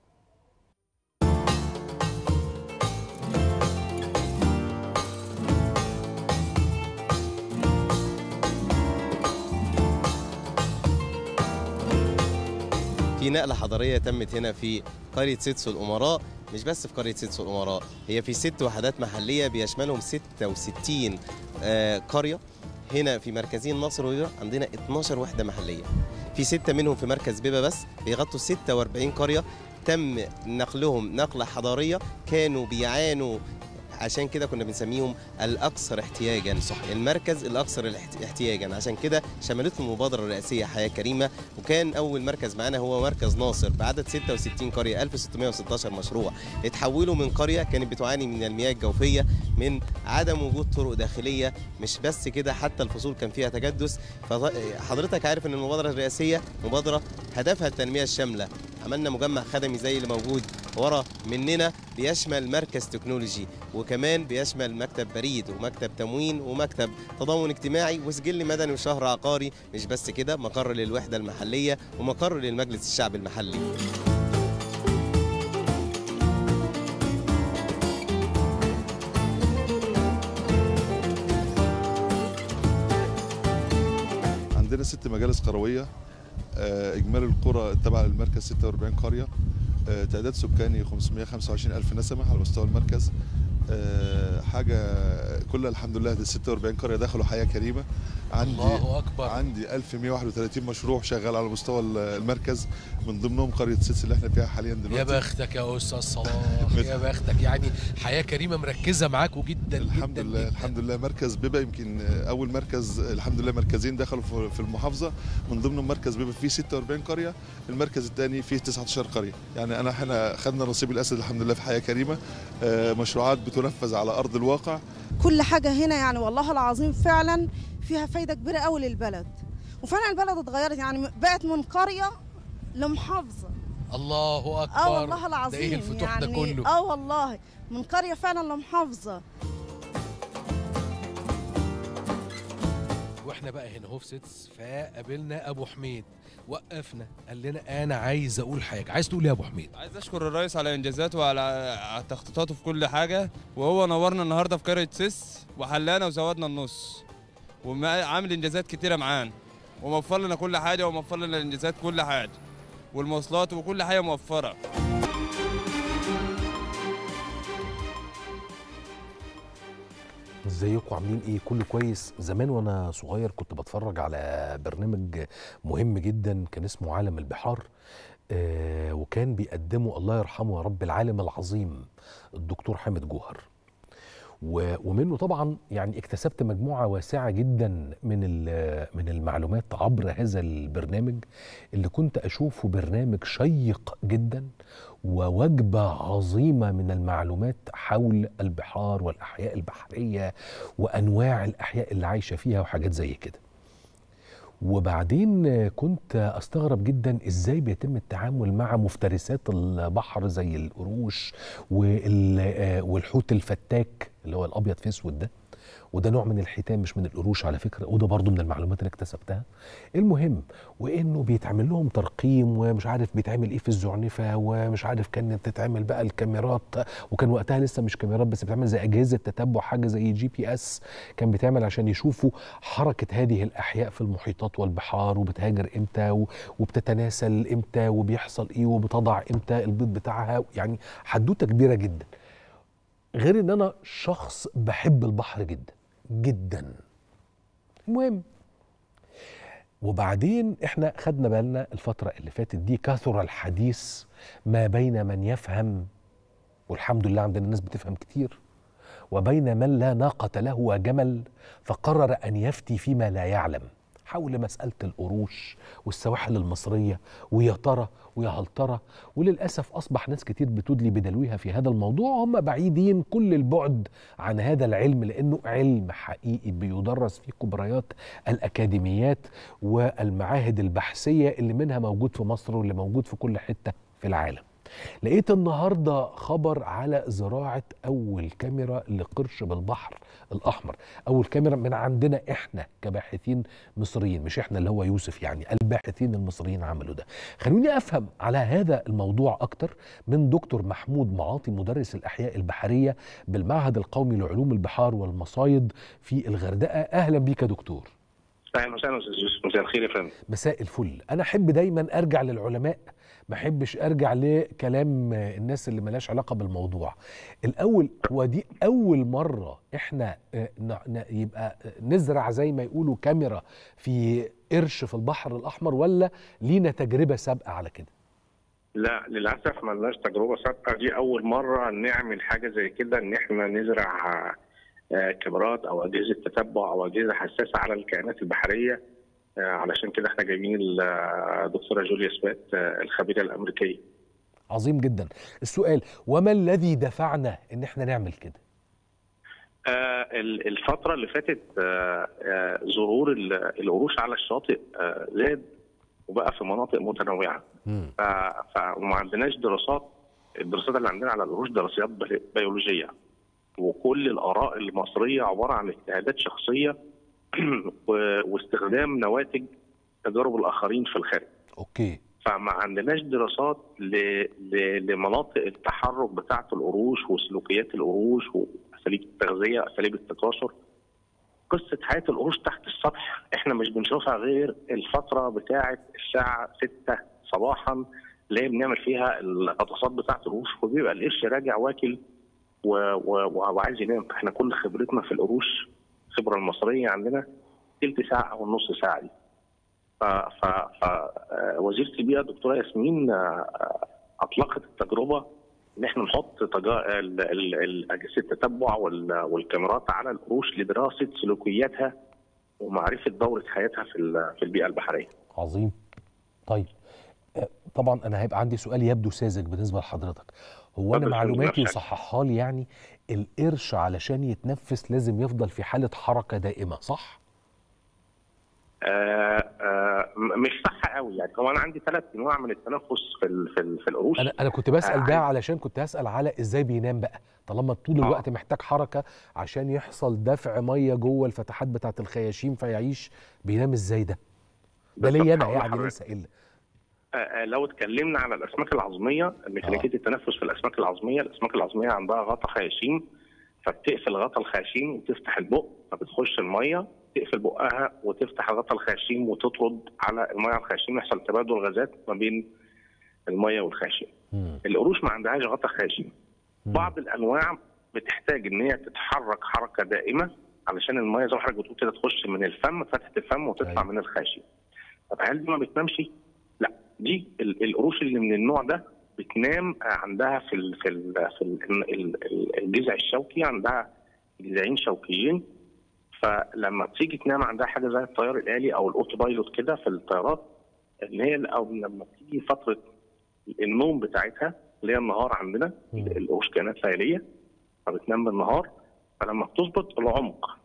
في نقلة حضارية تمت هنا في قرية سيدسو الأمراء، مش بس في قرية سيدسو الأمراء، هي في ست وحدات محلية بيشملهم ستة وستين آه قرية. هنا في مركزين ناصر وبيبة عندنا اتناشر وحدة محلية، في ستة منهم في مركز بيبة بس بيغطوا ستة وأربعين قرية. تم نقلهم نقلة حضارية كانوا بيعانوا، عشان كده كنا بنسميهم الأكثر احتياجا. صح. المركز الأكثر احتياجا، عشان كده شملته المبادرة الرئاسية حياة كريمة. وكان أول مركز معانا هو مركز ناصر بعدد ستة وستين قرية، ألف وستمائة وستة عشر مشروع اتحولوا من قرية كانت بتعاني من المياه الجوفية، من عدم وجود طرق داخلية. مش بس كده، حتى الفصول كان فيها تجدس. فحضرتك عارف أن المبادرة الرئاسية مبادرة هدفها التنمية الشاملة. عملنا مجمع خدمي زي اللي موجود ورا مننا، بيشمل مركز تكنولوجي، وكمان بيشمل مكتب بريد ومكتب تموين ومكتب تضامن اجتماعي وسجل مدني وشهر عقاري. مش بس كده، مقر للوحدة المحلية ومقر للمجلس الشعب المحلي. عندنا ست مجالس قروية، إجمالي القرى تبع المركز ستة وأربعين قرية، تعداد سكاني خمسمائة وخمسة وعشرين ألف نسمة على مستوى المركز. حاجة كلها الحمد لله. دي ستة وأربعين قرية دخلوا حياة كريمة. عندي الله أكبر. عندي ألف ومائة وواحد وثلاثين مشروع شغال على مستوى المركز، من ضمنهم قرية سيتس اللي احنا فيها حاليا دلوقتي. يا بختك يا أستاذ صلاح، يا بختك. يعني حياة كريمة مركزة معاكم جدا. الحمد جداً لله جداً. الحمد لله. مركز بيبقى يمكن أول مركز، الحمد لله مركزين دخلوا في المحافظة، من ضمنهم مركز بيبقى فيه ستة وأربعين قرية، المركز الثاني فيه تسعة عشر قرية. يعني أنا احنا خدنا نصيب الأسد الحمد لله في حياة كريمة. مشروعات بتنفذ على أرض الواقع. كل حاجة هنا يعني والله العظيم فعلا فيها فايدة كبيرة قوي للبلد، وفعلا البلد اتغيرت، يعني بقت من قرية لمحافظة. الله أكبر. اه والله العظيم. ده ايه الفتوح يعني ده كله؟ اه والله من قرية فعلا لمحافظة. واحنا بقى هنا هو في سيتس، فقابلنا ابو حميد، وقفنا قال لنا انا عايز اقول حاجه. عايز تقول ايه يا ابو حميد؟ عايز اشكر الرئيس على انجازاته وعلى تخطيطاته في كل حاجه، وهو نورنا النهارده في قريه سيس وحلانا وزودنا النص، وعامل انجازات كتيره معانا، وموفر لنا كل حاجه، وموفر لنا الانجازات كل حاجه، والمواصلات وكل حاجه موفره. ازيكم عاملين ايه؟ كله كويس؟ زمان وانا صغير كنت بتفرج على برنامج مهم جدا كان اسمه عالم البحار، آه وكان بيقدمه الله يرحمه يا رب العالم العظيم الدكتور حامد جوهر، ومنه طبعا يعني اكتسبت مجموعه واسعه جدا من من المعلومات عبر هذا البرنامج اللي كنت اشوفه برنامج شيق جدا ووجبه عظيمه من المعلومات حول البحار والاحياء البحريه وانواع الاحياء اللي عايشه فيها وحاجات زي كده. وبعدين كنت استغرب جدا ازاي بيتم التعامل مع مفترسات البحر زي القروش والحوت الفتاك اللي هو الابيض في اسود ده، وده نوع من الحيتان مش من القروش على فكره، وده برضو من المعلومات اللي اكتسبتها. المهم وانه بيتعمل لهم ترقيم ومش عارف بيتعمل ايه في الزعنفه، ومش عارف كانت تتعمل بقى الكاميرات، وكان وقتها لسه مش كاميرات بس بتعمل زي اجهزه تتبع، حاجه زي جي بي اس كان بيتعمل عشان يشوفوا حركه هذه الاحياء في المحيطات والبحار، وبتهاجر امتى وبتتناسل امتى وبيحصل ايه وبتضع امتى البيض بتاعها. يعني حدوته كبيره جدا، غير ان انا شخص بحب البحر جدا جدا. المهم وبعدين احنا خدنا بالنا الفترة اللي فاتت دي كثر الحديث ما بين من يفهم، والحمد لله عندنا ناس بتفهم كتير، وبين من لا ناقة له وجمل فقرر أن يفتي فيما لا يعلم حول مسألة القروش والسواحل المصرية، ويا ترى ويا هل ترى. وللأسف أصبح ناس كتير بتدلي بدلوها في هذا الموضوع، هم بعيدين كل البعد عن هذا العلم، لأنه علم حقيقي بيدرس في كبريات الأكاديميات والمعاهد البحثية اللي منها موجود في مصر واللي موجود في كل حتة في العالم. لقيت النهاردة خبر على زراعة أول كاميرا لقرش بالبحر الأحمر، أول كاميرا من عندنا إحنا كباحثين مصريين، مش إحنا اللي هو يوسف، يعني الباحثين المصريين عملوا ده. خلوني أفهم على هذا الموضوع أكتر من دكتور محمود معاطي، مدرس الأحياء البحرية بالمعهد القومي لعلوم البحار والمصايد في الغردقة. أهلا بيك يا دكتور. أهلا وسهلا أستاذ يوسف، مساء الخير يا فندم. مساء الفل. أنا أحب دايما أرجع للعلماء، ما احبش ارجع لكلام الناس اللي ملاش علاقه بالموضوع. الاول، هو دي اول مره احنا يبقى نزرع زي ما يقولوا كاميرا في قرش في البحر الاحمر، ولا لينا تجربه سابقه على كده؟ لا للاسف ما لناش تجربه سابقه، دي اول مره نعمل حاجه زي كده، ان احنا نزرع كاميرات او اجهزه تتبع او اجهزه حساسه على الكائنات البحريه. علشان كده احنا جايبين الدكتوره جوليا سبات الخبيره الامريكيه. عظيم جدا. السؤال، وما الذي دفعنا ان احنا نعمل كده؟ آه الفتره اللي فاتت آه آه ظهور القروش على الشاطئ آه زاد وبقى في مناطق متنوعه. فما عندناش دراسات، الدراسات اللي عندنا على القروش دراسات بيولوجيه، وكل الاراء المصريه عباره عن اجتهادات شخصيه واستخدام نواتج تجارب الاخرين في الخارج. اوكي. فما عندناش دراسات لمناطق التحرك بتاعه القروش وسلوكيات القروش واساليب التغذيه واساليب التكاثر. قصه حياه القروش تحت السطح احنا مش بنشوفها غير الفتره بتاعه الساعه ستة صباحا اللي هي بنعمل فيها الغطاسات بتاعه القروش، وبيبقى القرش راجع واكل وعايز ينام. احنا كل خبرتنا في القروش، الخبره المصريه عندنا تلت ساعه او نص ساعه دي. ف وزيره البيئه الدكتوره ياسمين اطلقت التجربه ان احنا نحط اجهزه التتبع والكاميرات على القروش لدراسه سلوكياتها ومعرفه دوره حياتها في في البيئه البحريه. عظيم. طيب طبعا انا هيبقى عندي سؤال يبدو ساذج بالنسبه لحضرتك، هو انا معلوماتي وصححها لي يعني القرش علشان يتنفس لازم يفضل في حاله حركه دائمه، صح؟ آه آه مش صح قوي يعني. هو انا عندي ثلاث انواع من التنفس في ال في, ال في القروش. انا انا كنت بسال آه ده علشان كنت هسال على ازاي بينام بقى، طالما طول الوقت آه. محتاج حركه عشان يحصل دفع ميه جوه الفتحات بتاعه الخياشيم فيعيش، بينام ازاي ده؟ ده ليا انا يعني لسه الا آه لو اتكلمنا على الاسماك العظميه، ميكانيكيه آه. التنفس في الاسماك العظميه، الاسماك العظميه عندها غطا خياشيم، فبتقفل غطا الخياشيم وتفتح البق فبتخش الميه، تقفل بقها وتفتح غطا الخياشيم وتطرد على الميه على الخياشيم، يحصل تبادل غازات ما بين الميه والخياشيم. القروش ما عندهاش غطا خياشيم. بعض الانواع بتحتاج ان هي تتحرك حركه دائمه علشان الميه زي ما حضرتك بتقول كده تخش من الفم، فتحه الفم، وتطلع من الخياشيم. طب هل دي ما بتنامش؟ لا، دي القروش اللي من النوع ده بتنام عندها في ال في ال في الجذع الشوكي، عندها جذعين شوكيين، فلما تيجي تنام عندها حاجه زي الطيار الالي او الاوتو بايلوت كده في الطيارات، ان هي او لما تيجي فتره النوم بتاعتها اللي هي النهار عندنا، القروش كائنات ليليه فبتنام بالنهار، فلما بتظبط العمق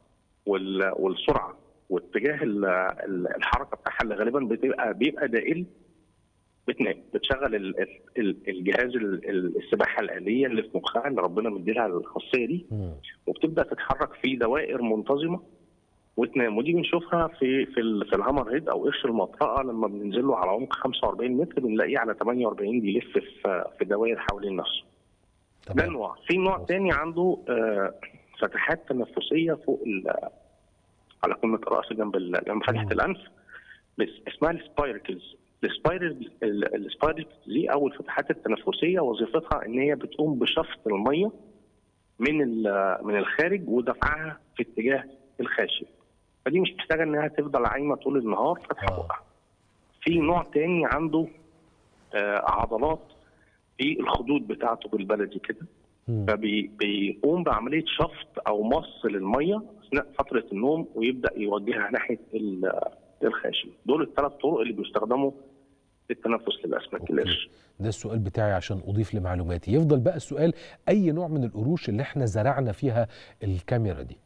والسرعه واتجاه الحركه بتاعها اللي غالبا بتبقى بيبقى دائري، بتنام، بتشغل الجهاز السباحه الآلية اللي في مخها اللي ربنا مديلها الخاصيه دي، وبتبدا تتحرك في دوائر منتظمه وتنام. ودي بنشوفها في في في الهامر هيد او قرش المطرقه لما بننزل له على عمق خمسة وأربعين متر بنلاقيه على ثمانية وأربعين بيلف في في دوائر حوالين نفسه. ده نوع. في نوع ثاني عنده فتحات تنفسيه فوق على قمه الراس جنب جنب فتحه الانف اسمها السبايركلز. السبايركلز دي او الفتحات التنفسيه وظيفتها ان هي بتقوم بشفط الميه من من الخارج ودفعها في اتجاه الخاشم، فدي مش محتاجه انها تفضل عايمه طول النهار فاتحه بقها. في نوع تاني عنده آه عضلات في الخدود بتاعته بالبلدي كده، فبيقوم بعمليه شفط او مص للميه اثناء فتره النوم ويبدا يوجهها ناحيه الخاشم. دول الثلاث طرق اللي بيستخدموا للتنفس للاسماك القرش. ده السؤال بتاعي عشان اضيف لمعلوماتي. يفضل بقى السؤال، اي نوع من القروش اللي احنا زرعنا فيها الكاميرا دي؟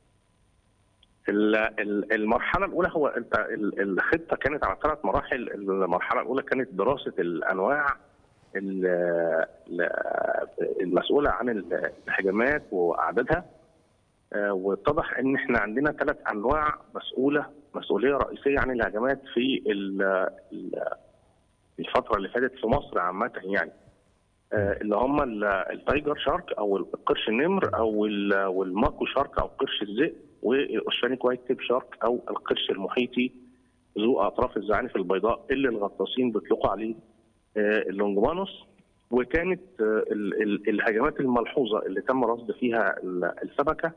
المرحله الاولى، هو انت الخطه كانت على ثلاث مراحل. المرحله الاولى كانت دراسه الانواع المسؤوله عن الهجمات واعدادها، واتضح ان احنا عندنا ثلاث انواع مسؤوله مسؤوليه رئيسيه عن الهجمات في الفتره اللي فاتت في مصر عامه، يعني اللي هم التايجر شارك او القرش النمر او والماكو شارك او قرش الذئب، والاوشانيك وايت تيب شارك او القرش المحيطي ذو اطراف الزعانف البيضاء اللي الغطاسين بيطلقوا عليه اللونجمانوس. وكانت الهجمات الملحوظه اللي تم رصد فيها السمكه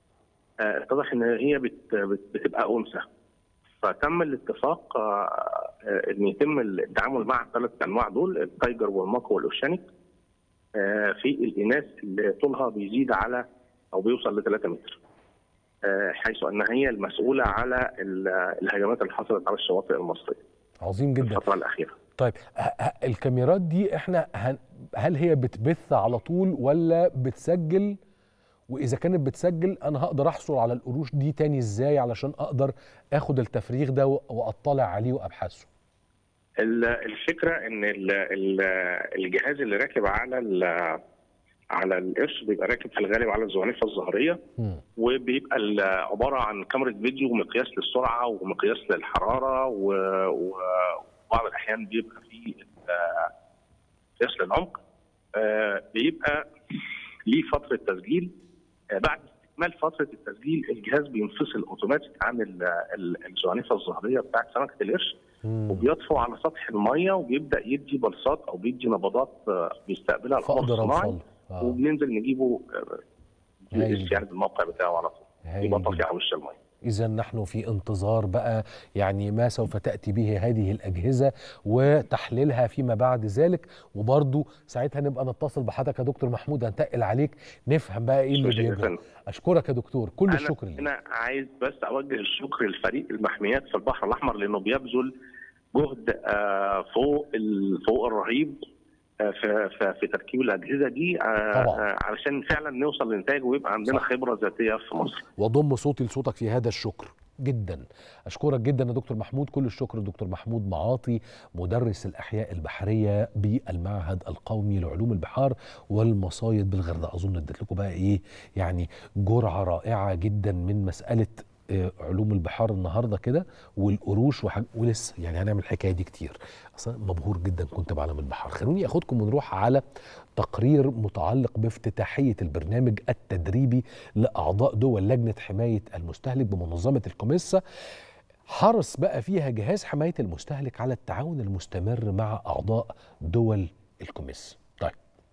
اتضح ان هي بتبقى انثى، فتم الاتفاق ان يتم التعامل مع الثلاث انواع دول، التايجر والماكو والاوشانيك، في الاناث اللي طولها بيزيد على او بيوصل ل ثلاثة متر، حيث انها هي المسؤوله على الهجمات اللي حصلت على الشواطئ المصريه. عظيم جدا. الفتره الاخيره. طيب الكاميرات دي احنا هل هي بتبث على طول ولا بتسجل؟ واذا كانت بتسجل انا هقدر احصل على القروش دي تاني ازاي علشان اقدر اخد التفريغ ده واطلع عليه وابحثه؟ الفكره ان الجهاز اللي راكب على على القرش بيبقى راكب في الغالب على الزعنفه الظهريه، وبيبقى عباره عن كاميرا فيديو ومقياس للسرعه ومقياس للحراره، وبعض الاحيان بيبقى في مقياس للعمق. بيبقى ليه فتره تسجيل. بعد استكمال فتره التسجيل الجهاز بينفصل اوتوماتيك عن الزعنفه الظهريه بتاعت سمكه القرش، وبيطفو على سطح الميه وبيبدا يدي بلصات او بيدي نبضات بيستقبلها القمر الصناعي، آه. وبننزل نجيبه يعني بالموقع بتاعه على طول، يبقى طافي على وش الميه. إذا نحن في انتظار بقى يعني ما سوف تأتي به هذه الأجهزة وتحليلها فيما بعد ذلك، وبرضو ساعتها نبقى نتصل بحضرتك يا دكتور محمود، هنتقل عليك نفهم بقى إيه اللي بيجري. أشكرك يا دكتور، كل الشكر ليك. أنا عايز بس أوجه الشكر لفريق المحميات في البحر الأحمر، لأنه بيبذل جهد فوق فوق الرهيب في في تركيب الاجهزه دي علشان فعلا نوصل لنتائج ويبقى عندنا صح. خبره ذاتيه في مصر. واضم صوتي لصوتك في هذا الشكر جدا. اشكرك جدا يا دكتور محمود، كل الشكر. دكتور محمود معاطي مدرس الاحياء البحريه بالمعهد القومي لعلوم البحار والمصايد بالغردقه. اظن اديت لكم بقى ايه يعني جرعه رائعه جدا من مساله علوم البحار النهارده كده والقروش وحاج... ولسه يعني هنعمل الحكايه دي كتير. اصلا مبهور جدا كنت بعلم البحار. خلوني اخدكم ونروح على تقرير متعلق بافتتاحيه البرنامج التدريبي لاعضاء دول لجنه حمايه المستهلك بمنظمه الكوميسا. حرص بقى فيها جهاز حمايه المستهلك على التعاون المستمر مع اعضاء دول الكوميسا. طيب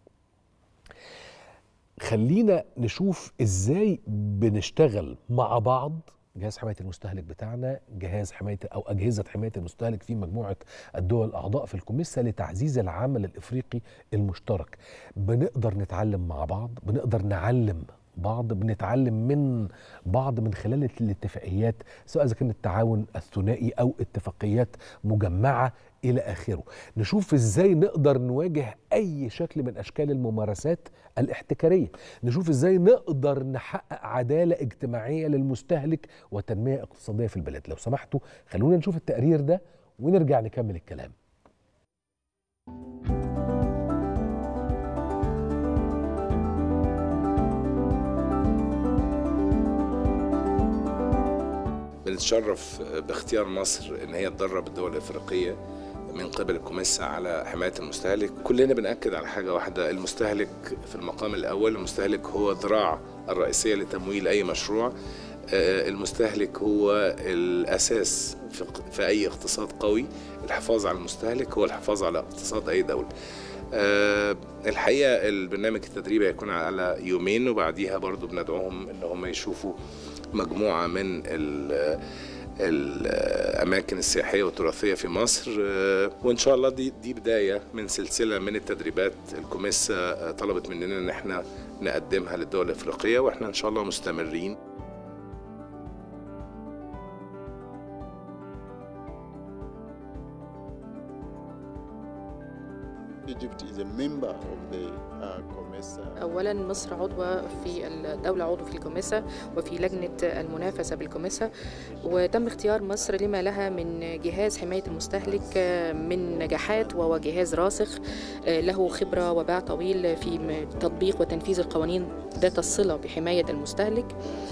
خلينا نشوف ازاي بنشتغل مع بعض جهاز حماية المستهلك بتاعنا، جهاز حماية أو أجهزة حماية المستهلك في مجموعة الدول الأعضاء في الكوميسا لتعزيز العمل الإفريقي المشترك. بنقدر نتعلم مع بعض، بنقدر نعلم بعض، بنتعلم من بعض من خلال الاتفاقيات، سواء إذا كان التعاون الثنائي أو اتفاقيات مجمعة إلى آخره. نشوف إزاي نقدر نواجه أي شكل من أشكال الممارسات الاحتكارية، نشوف إزاي نقدر نحقق عدالة اجتماعية للمستهلك وتنمية اقتصادية في البلاد. لو سمحتوا خلونا نشوف التقرير ده ونرجع نكمل الكلام. بنتشرف باختيار مصر ان هي تدرب الدول الافريقيه من قبل الكوميسا على حمايه المستهلك. كلنا بنأكد على حاجه واحده، المستهلك في المقام الاول. المستهلك هو الذراع الرئيسيه لتمويل اي مشروع. المستهلك هو الاساس في اي اقتصاد قوي. الحفاظ على المستهلك هو الحفاظ على اقتصاد اي دوله. الحقيقه البرنامج التدريبي هيكون على يومين، وبعديها برضو بندعوهم ان هم يشوفوا مجموعة من الأماكن السياحية والتراثية في مصر، وإن شاء الله دي دي بداية من سلسلة من التدريبات الكوميسا طلبت مننا إن احنا نقدمها للدول الأفريقية، وإحنا إن شاء الله مستمرين. Egypt is a member of the uh, COMESA. أولاً مصر عضوة في الدولة عضو في الكوميسا وفي لجنة المنافسة بالكوميسا، وتم اختيار مصر لما لها من جهاز حماية المستهلك من نجاحات، وهو جهاز راسخ له خبرة وباع طويل في تطبيق وتنفيذ القوانين ذات الصلة بحماية المستهلك.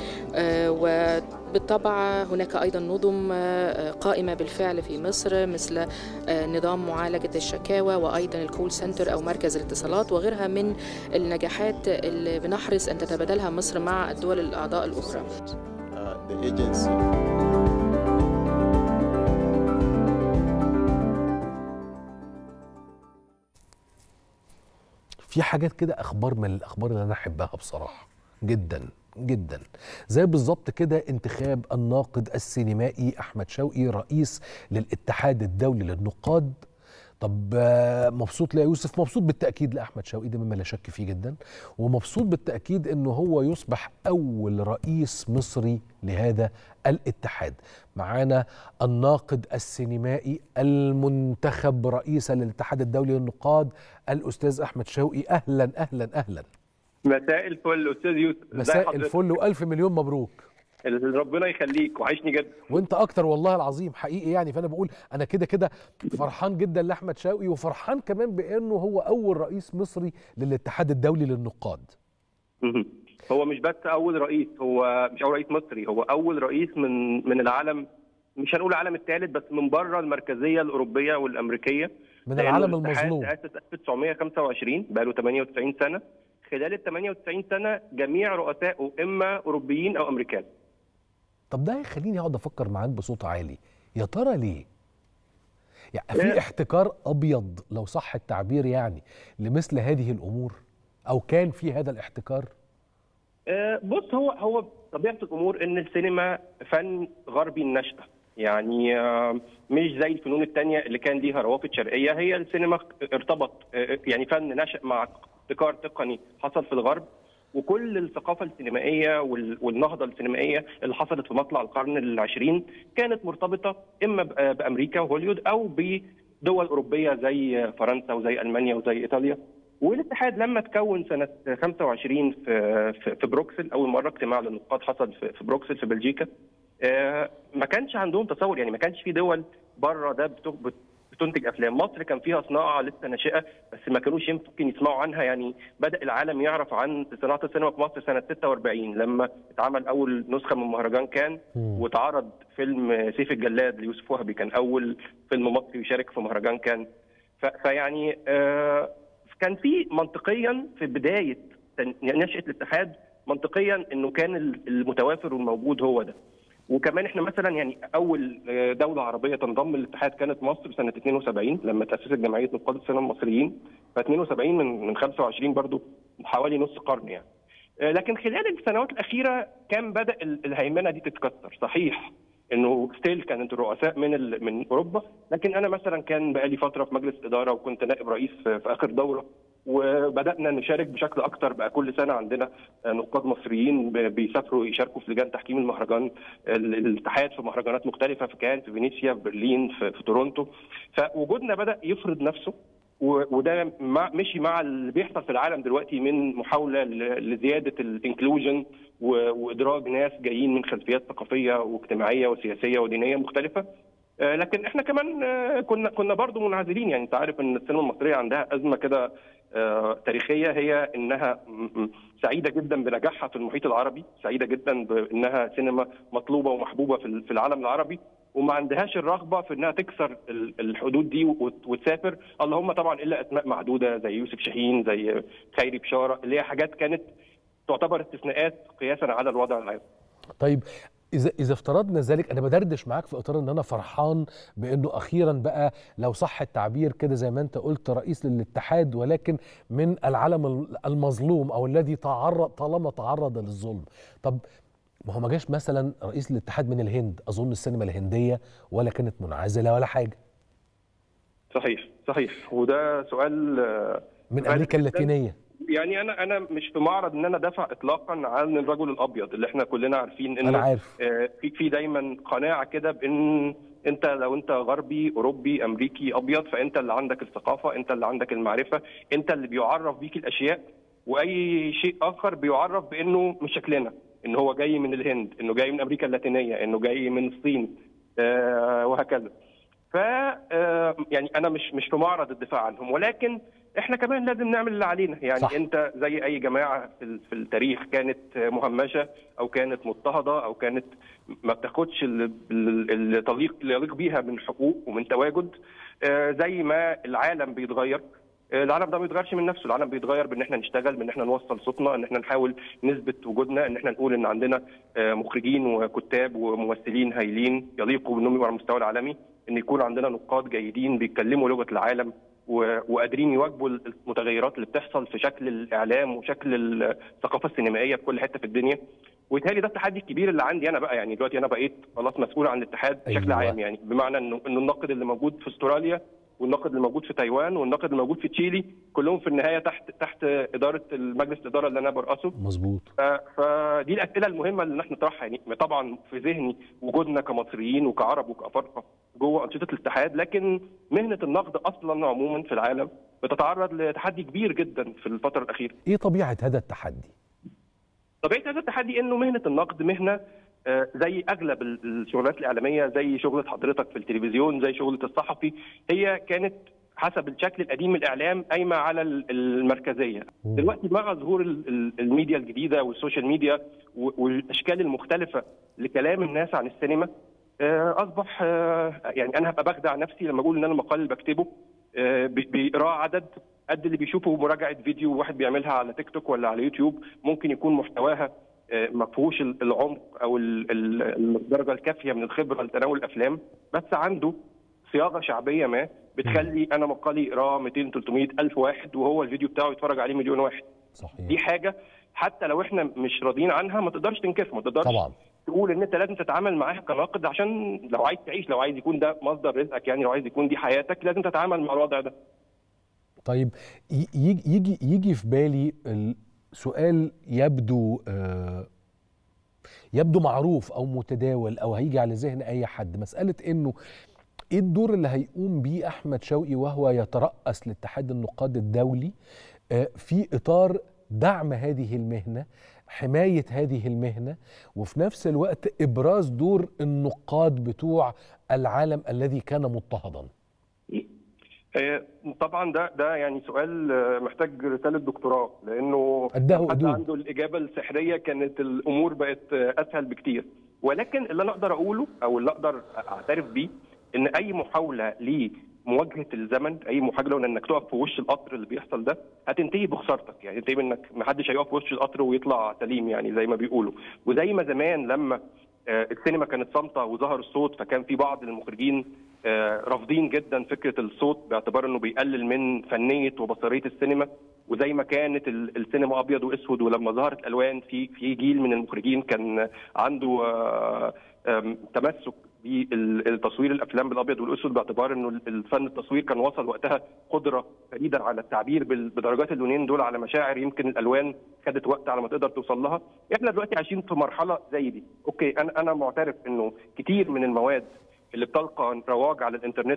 وبالطبع هناك أيضا نظم قائمة بالفعل في مصر، مثل نظام معالجة الشكاوى وأيضا الكول سنتر أو مركز الاتصالات وغيرها من النجاحات اللي بنحرص أن تتبادلها مصر مع الدول الأعضاء الأخرى. في حاجات كده أخبار من الأخبار اللي أنا أحبها بصراحة جدا جدا، زي بالظبط كده انتخاب الناقد السينمائي أحمد شوقي رئيس للاتحاد الدولي للنقاد. طب مبسوط يا يوسف؟ مبسوط بالتأكيد لأحمد شوقي، ده مما لا شك فيه جدا، ومبسوط بالتأكيد أنه هو يصبح أول رئيس مصري لهذا الاتحاد. معانا الناقد السينمائي المنتخب رئيسا للاتحاد الدولي للنقاد الأستاذ أحمد شوقي. أهلا أهلا أهلا. مساء الفل أستاذ يوسف. مساء الفل وألف مليون مبروك. ربنا يخليك، وحشني جدا. وانت اكتر والله العظيم حقيقي يعني. فانا بقول انا كده كده فرحان جدا لاحمد شوقي، وفرحان كمان بانه هو اول رئيس مصري للاتحاد الدولي للنقاد. هو مش بس اول رئيس، هو مش اول رئيس مصري، هو اول رئيس من من العالم، مش هنقول العالم الثالث، بس من بره المركزيه الاوروبيه والامريكيه، من العالم المظلوم. تأسس ألف وتسعمائة وخمسة وعشرين، بقى له ثمانية وتسعين سنه. خلال ال ثمانية وتسعين سنه جميع رؤسائه اما اوروبيين او امريكان. طب ده يخليني اقعد افكر معاك بصوت عالي، يا ترى ليه؟ يعني في احتكار ابيض لو صح التعبير يعني لمثل هذه الامور، او كان في هذا الاحتكار؟ أه بص، هو هو طبيعه الامور ان السينما فن غربي النشأة، يعني أه مش زي الفنون الثانيه اللي كان ليها روافد شرقيه. هي السينما ارتبط أه يعني فن نشأ مع ابتكار تقني حصل في الغرب، وكل الثقافة السينمائية والنهضة السينمائية اللي حصلت في مطلع القرن العشرين كانت مرتبطة إما بأمريكا وهوليود أو بدول أوروبية زي فرنسا وزي ألمانيا وزي إيطاليا. والاتحاد لما تكون سنة خمسة وعشرين في في بروكسل، أول مرة اجتماع للنقاد حصل في بروكسل في بلجيكا، ما كانش عندهم تصور، يعني ما كانش في دول بره ده بتنتج افلام. مصر كان فيها صناعه لسه ناشئه، بس ما كانوش يمكن يسمعوا عنها. يعني بدا العالم يعرف عن صناعه السينما في مصر سنه ستة وأربعين لما اتعمل اول نسخه من مهرجان كان، واتعرض فيلم سيف الجلاد ليوسف وهبي، كان اول فيلم مصري يشارك في مهرجان كان. فيعني آه كان في منطقيا في بدايه نشاه الاتحاد، منطقيا انه كان المتوافر والموجود هو ده. وكمان احنا مثلا يعني اول دوله عربيه تنضم للاتحاد كانت مصر سنه اثنين وسبعين لما تاسست جمعيه نقاد السينما المصريين، ف اثنين وسبعين من من خمسة وعشرين برضو حوالي نص قرن يعني. لكن خلال السنوات الاخيره كان بدا الهيمنه دي تتكسر. صحيح انه ستيل كانت الرؤساء من من اوروبا، لكن انا مثلا كان بقالي فتره في مجلس اداره وكنت نائب رئيس في اخر دوره، وبدانا نشارك بشكل اكتر. بقى كل سنه عندنا نقاد مصريين بيسافروا يشاركوا في لجان تحكيم المهرجان الاتحاد في مهرجانات مختلفه، في كان في فينيسيا، في برلين، في, في تورونتو. فوجودنا بدا يفرض نفسه، وده مشي مع اللي بيحصل في العالم دلوقتي من محاوله لزياده الانكلوجن وادراج ناس جايين من خلفيات ثقافيه واجتماعيه وسياسيه ودينيه مختلفه. لكن احنا كمان كنا كنا برضه منعزلين. يعني انت عارف ان السينما المصريه عندها ازمه كده تاريخيه، هي انها سعيده جدا بنجاحها في المحيط العربي، سعيده جدا بانها سينما مطلوبه ومحبوبه في العالم العربي، وما عندهاش الرغبه في انها تكسر الحدود دي وتسافر. اللهم طبعا الا اسماء معدوده زي يوسف شاهين، زي خيري بشاره، اللي هي حاجات كانت تعتبر استثناءات قياسا على الوضع العام. طيب إذا إذا افترضنا ذلك، أنا بدردش معاك في إطار إن أنا فرحان بإنه أخيراً بقى لو صح التعبير كده زي ما أنت قلت رئيس للاتحاد، ولكن من العالم المظلوم أو الذي تعرض طالما تعرض للظلم. طب ما هو ما جاش مثلاً رئيس الاتحاد من الهند، أظن السينما الهندية ولا كانت منعزلة ولا حاجة. صحيح صحيح، وده سؤال من أمريكا اللاتينية. يعني انا انا مش في معرض ان انا دافع اطلاقا عن الرجل الابيض اللي احنا كلنا عارفين ان أنا عارف. في في دايما قناعه كده بان انت لو انت غربي اوروبي امريكي ابيض فانت اللي عندك الثقافه، انت اللي عندك المعرفه، انت اللي بيعرف بيك الاشياء، واي شيء اخر بيعرف بانه مش شكلنا، ان هو جاي من الهند، انه جاي من امريكا اللاتينيه، انه جاي من الصين، آه وهكذا. ف يعني انا مش مش في معرض الدفاع عنهم، ولكن احنا كمان لازم نعمل اللي علينا. يعني صح. انت زي اي جماعه في التاريخ كانت مهمشه او كانت مضطهده او كانت ما بتاخدش اللي تليق اللي يليق بيها من حقوق ومن تواجد. زي ما العالم بيتغير، العالم ده ما بيتغيرش من نفسه، العالم بيتغير بان احنا نشتغل، بان احنا نوصل صوتنا، ان احنا نحاول نثبت وجودنا، ان احنا نقول ان عندنا مخرجين وكتاب وممثلين هايلين يليقوا بانهم يبقوا على المستوى العالمي، ان يكون عندنا نقاد جيدين بيتكلموا لغه العالم وقادرين يواجهوا المتغيرات اللي بتحصل في شكل الاعلام وشكل الثقافه السينمائيه في كل حته في الدنيا. وبالتالي ده التحدي الكبير اللي عندي انا بقى، يعني دلوقتي انا بقيت خلاص مسؤول عن الاتحاد بشكل أيوة. عام، يعني بمعنى انه انه الناقد اللي موجود في استراليا والناقد اللي موجود في تايوان والناقد اللي موجود في تشيلي كلهم في النهايه تحت تحت اداره المجلس الاداره اللي انا برأسه. مظبوط. فدي الاسئله المهمه اللي احنا نطرحها، يعني طبعا في ذهني وجودنا كمصريين وكعرب وكافارقه جوه انشطه الاتحاد، لكن مهنه النقد اصلا عموما في العالم بتتعرض لتحدي كبير جدا في الفتره الاخيره. ايه طبيعه هذا التحدي؟ طبيعه هذا التحدي انه مهنه النقد مهنه زي اغلب الشغلات الاعلاميه، زي شغله حضرتك في التلفزيون، زي شغله الصحفي، هي كانت حسب الشكل القديم من الاعلام قايمه على المركزيه. دلوقتي مع ظهور الميديا الجديده والسوشيال ميديا والاشكال المختلفه لكلام الناس عن السينما، اصبح يعني انا هبقى بخدع نفسي لما اقول ان انا المقال اللي بكتبه بيقراه عدد قد اللي بيشوفوا مراجعه فيديو واحد بيعملها على تيك توك ولا على يوتيوب، ممكن يكون محتواها ما فيهوش العمق او الدرجه الكافيه من الخبره لتناول الافلام، بس عنده صياغه شعبيه ما بتخلي انا مقالي يقراه مئتين ثلاثمئة الف واحد وهو الفيديو بتاعه يتفرج عليه مليون واحد. صحيح. دي حاجه حتى لو احنا مش راضيين عنها ما تقدرش تنكرها، ما تقدرش طبعا تقول ان انت لازم تتعامل معاها كناقد عشان لو عايز تعيش، لو عايز يكون ده مصدر رزقك، يعني لو عايز يكون دي حياتك لازم تتعامل مع الوضع ده. طيب يجي يجي يجي في بالي سؤال يبدو آه يبدو معروف او متداول او هيجي على ذهن اي حد، مساله انه ايه الدور اللي هيقوم بيه احمد شوقي وهو يترأس لاتحاد النقاد الدولي آه في اطار دعم هذه المهنه، حمايه هذه المهنه، وفي نفس الوقت ابراز دور النقاد بتوع العالم الذي كان مضطهدا. طبعا ده ده يعني سؤال محتاج رساله دكتوراه، لانه حد عنده الاجابه السحريه كانت الامور بقت اسهل بكتير. ولكن اللي انا اقدر اقوله او اللي اقدر اعترف بيه ان اي محاوله لمواجهه الزمن، اي محاوله انك تقف في وش القطر اللي بيحصل ده هتنتهي بخسارتك، يعني تنتهي انك ما حدش هيقف في وش القطر ويطلع سليم، يعني زي ما بيقولوا. وزي ما زمان لما السينما كانت صامته وظهر الصوت فكان في بعض المخرجين رافضين جدا فكره الصوت باعتبار انه بيقلل من فنيه وبصريه السينما، وزي ما كانت السينما ابيض واسود ولما ظهرت الالوان في في جيل من المخرجين كان عنده تمسك بالتصوير الافلام بالابيض والاسود باعتبار انه الفن التصوير كان وصل وقتها قدره فريده على التعبير بدرجات اللونين دول على مشاعر يمكن الالوان خدت وقت على ما تقدر توصل لها. احنا دلوقتي عايشين في مرحله زي دي. اوكي انا انا معترف انه كتير من المواد اللي بتلقى رواج على الانترنت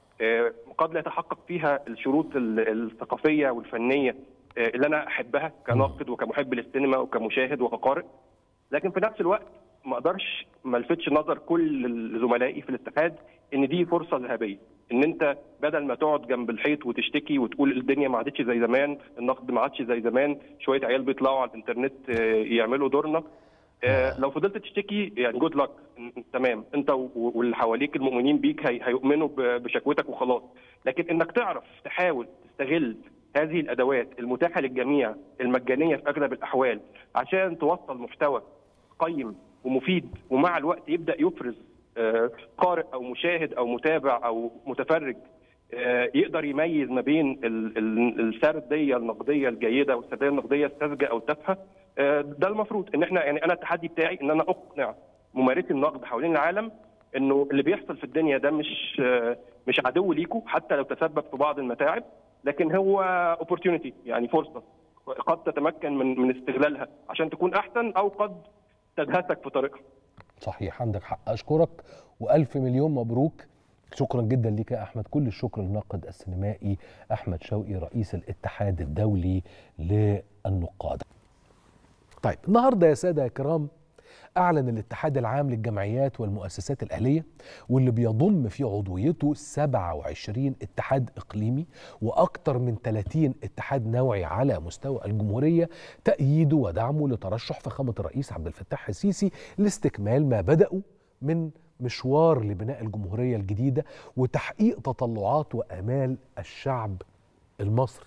قد لا يتحقق فيها الشروط الثقافيه والفنيه اللي انا احبها كناقد وكمحب للسينما وكمشاهد وكقارئ، لكن في نفس الوقت ما اقدرش ما الفتش نظر كل زملائي في الاتحاد ان دي فرصه ذهبيه، ان انت بدل ما تقعد جنب الحيط وتشتكي وتقول الدنيا ما عادتش زي زمان، النقد ما عادش زي زمان، شويه عيال بيطلعوا على الانترنت يعملوا دورنا، لو فضلت تشتكي يعني جود لك، تمام، انت واللي حواليك المؤمنين بيك هيؤمنوا بشكوتك وخلاص. لكن انك تعرف تحاول تستغل هذه الادوات المتاحه للجميع المجانيه في اغلب الاحوال عشان توصل محتوى قيم ومفيد، ومع الوقت يبدا يفرز قارئ او مشاهد او متابع او متفرج يقدر يميز ما بين السرديه النقديه الجيده والسرديه النقديه الساذجه او التافهه. ده المفروض ان احنا، يعني انا التحدي بتاعي ان انا اقنع ممارسي النقد حوالين العالم انه اللي بيحصل في الدنيا ده مش مش عدو ليكوا حتى لو تسبب في بعض المتاعب، لكن هو اوبورتيونيتي، يعني فرصه قد تتمكن من من استغلالها عشان تكون احسن او قد تدهسك في طريقها. صحيح، عندك حق. اشكرك والف مليون مبروك. شكرا جدا ليك يا احمد. كل الشكر للناقد السينمائي احمد شوقي رئيس الاتحاد الدولي للنقاد. طيب النهارده يا ساده يا كرام أعلن الاتحاد العام للجمعيات والمؤسسات الأهلية واللي بيضم في عضويته سبعة وعشرين اتحاد إقليمي وأكثر من ثلاثين اتحاد نوعي على مستوى الجمهورية تأييده ودعمه لترشح فخامة الرئيس عبد الفتاح السيسي لاستكمال ما بدأوا من مشوار لبناء الجمهورية الجديدة وتحقيق تطلعات وآمال الشعب المصري.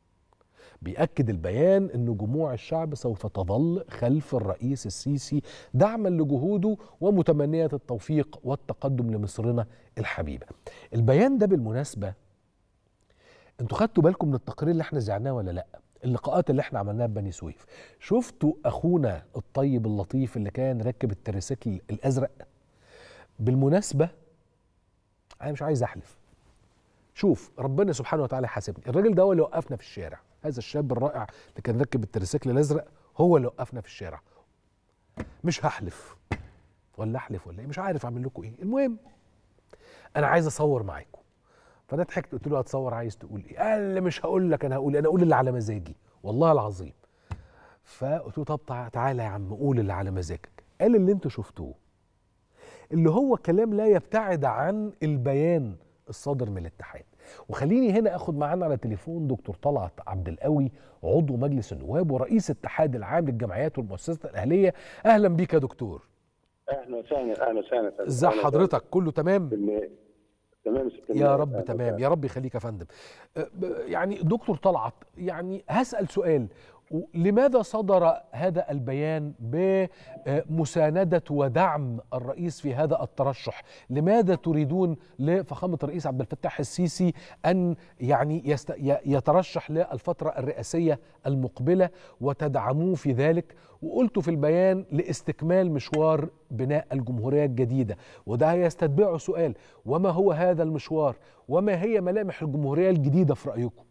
بيأكد البيان أن جموع الشعب سوف تظل خلف الرئيس السيسي دعما لجهوده ومتمنية التوفيق والتقدم لمصرنا الحبيبة. البيان ده بالمناسبة انتوا خدتوا بالكم من التقرير اللي احنا زعناه ولا لا؟ اللقاءات اللي احنا عملناها ببني سويف، شفتوا اخونا الطيب اللطيف اللي كان راكب التريسيكل الازرق؟ بالمناسبه انا مش عايز احلف، شوف ربنا سبحانه وتعالى حاسبني، الراجل ده هو اللي وقفنا في الشارع، هذا الشاب الرائع اللي كان راكب التريسيكل الازرق هو اللي وقفنا في الشارع. مش هحلف ولا احلف ولا ايه، مش عارف اعمل لكم ايه. المهم انا عايز اصور معاكم، فانا ضحكت قلت له هتصور عايز تقول ايه؟ قال لي مش هقول لك، انا هقول انا اقول اللي على مزاجي والله العظيم. فقلت له طب تعالى يا عم قول اللي على مزاجك. قال اللي انتوا شفتوه اللي هو كلام لا يبتعد عن البيان الصادر من الاتحاد. وخليني هنا اخد معانا على تليفون دكتور طلعت عبد القوي، عضو مجلس النواب ورئيس الاتحاد العام للجمعيات والمؤسسات الاهليه. اهلا بيك يا دكتور. اهلا وسهلا. اهلا وسهلا. ازي حضرتك؟ كله تمام؟ تمام يا رب تمام، يا رب يخليك يا فندم. يعني دكتور طلعت، يعني هسأل سؤال، لماذا صدر هذا البيان بمساندة ودعم الرئيس في هذا الترشح؟ لماذا تريدون لفخامة الرئيس عبد الفتاح السيسي أن يعني يست... يترشح للفترة الرئاسية المقبلة وتدعموه في ذلك؟ وقلتوا في البيان لاستكمال مشوار بناء الجمهورية الجديدة، وده يستتبعه سؤال، وما هو هذا المشوار؟ وما هي ملامح الجمهورية الجديدة في رأيكم؟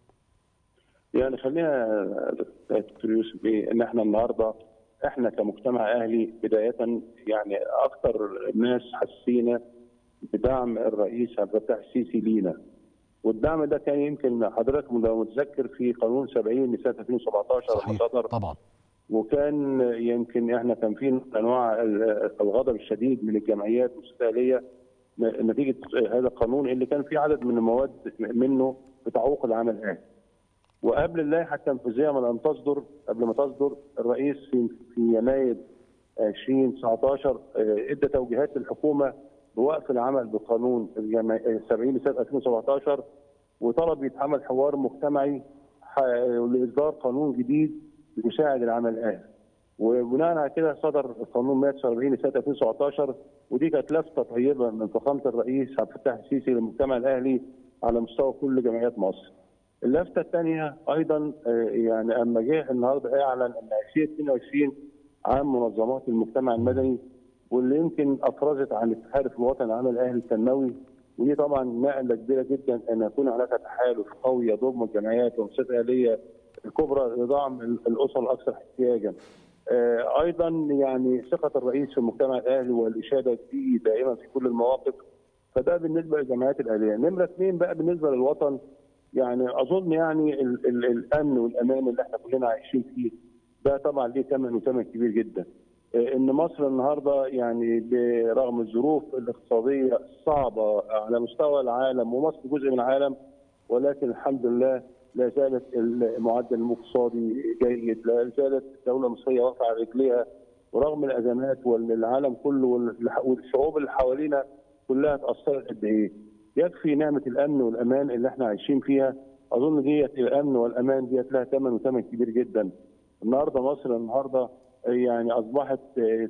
يعني خلينا دكتور يوسف ايه ان احنا النهارده احنا كمجتمع اهلي بدايه يعني اكثر الناس حسينا بدعم الرئيس عبد الفتاح السيسي لينا، والدعم ده كان يمكن حضرتك لو متذكر في قانون سبعين لسنه ألفين وسبعتاشر صحيح صدر طبعا، وكان يمكن احنا كان في انواع الغضب الشديد من الجمعيات والمؤسسات نتيجه هذا القانون اللي كان فيه عدد من المواد منه بتعوق العمل الاهلي. وقبل اللائحه التنفيذيه من ان تصدر، قبل ما تصدر الرئيس في في يناير ألفين وتسعتاشر ادى توجيهات للحكومه بوقف العمل بقانون سبعين لسنه ألفين وسبعتاشر، وطلب يتعمل حوار مجتمعي لاصدار قانون جديد يساعد العمل الاهلي. وبناء على كده صدر القانون مئة وتسعة وأربعين لسنه ألفين وسبعتاشر، ودي كانت لفته طيبه من فخامه الرئيس عبد الفتاح السيسي للمجتمع الاهلي على مستوى كل جمعيات مصر. اللفته الثانيه ايضا يعني اما جه النهارده اعلن ان ألفين واثنين وعشرين عام منظمات المجتمع المدني، واللي يمكن افرزت عن التحالف الوطني للعمل الاهلي التنموي، ودي طبعا نقله كبيره جدا ان يكون هناك تحالف قوي يضم الجمعيات والمؤسسات الاهليه الكبرى لدعم الاسر الاكثر احتياجا. ايضا يعني ثقه الرئيس في المجتمع الاهلي والاشاده به دائما في كل المواقف، فده بالنسبه للجمعيات الاهليه. نمره اثنين بقى بالنسبه للوطن، يعني اظن يعني ال ال الامن والامان اللي احنا كلنا عايشين فيه ده طبعا ليه ثمن وثمن كبير جدا. ان مصر النهارده يعني برغم الظروف الاقتصاديه الصعبه على مستوى العالم ومصر جزء من العالم، ولكن الحمد لله لا زالت المعدل الاقتصادي جيد، لا زالت الدوله المصريه واقفه على رجليها ورغم الازمات والعالم كله والشعوب اللي حوالينا كلها اتاثرت قد ايه. يكفي نعمه الامن والامان اللي احنا عايشين فيها، اظن ديت الامن والامان ديت لها ثمن وثمن كبير جدا. النهارده مصر النهارده يعني اصبحت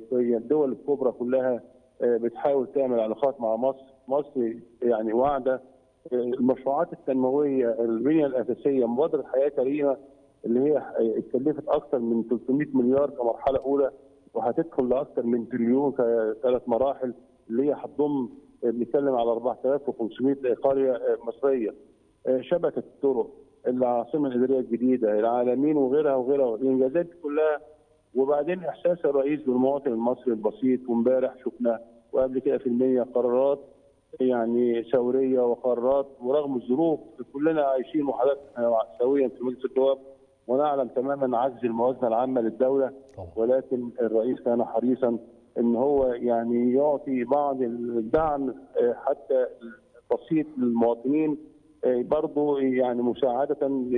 الدول الكبرى كلها بتحاول تعمل علاقات مع مصر، مصر يعني واعده المشروعات التنمويه البنيه الاساسيه، مبادره حياه كريمه اللي هي اتكلفت اكثر من ثلاثمئة مليار كمرحله اولى، وهتدخل لاكثر من تريليون كثلاث مراحل، اللي هي هتضم بنتكلم على أربعة آلاف وخمسمئة قريه مصريه. شبكه الطرق، العاصمه الاداريه الجديده، العالمين وغيرها وغيرها، الانجازات دي كلها. وبعدين احساس الرئيس بالمواطن المصري البسيط، وامبارح شفنا وقبل كده في المية قرارات يعني ثوريه وقرارات، ورغم الظروف كلنا عايشين وحضرتك سويا في مجلس النواب ونعلم تماما عجز الموازنه العامه للدوله، ولكن الرئيس كان حريصا ان هو يعني يعطي بعض الدعم حتى بسيط للمواطنين، برضه يعني مساعده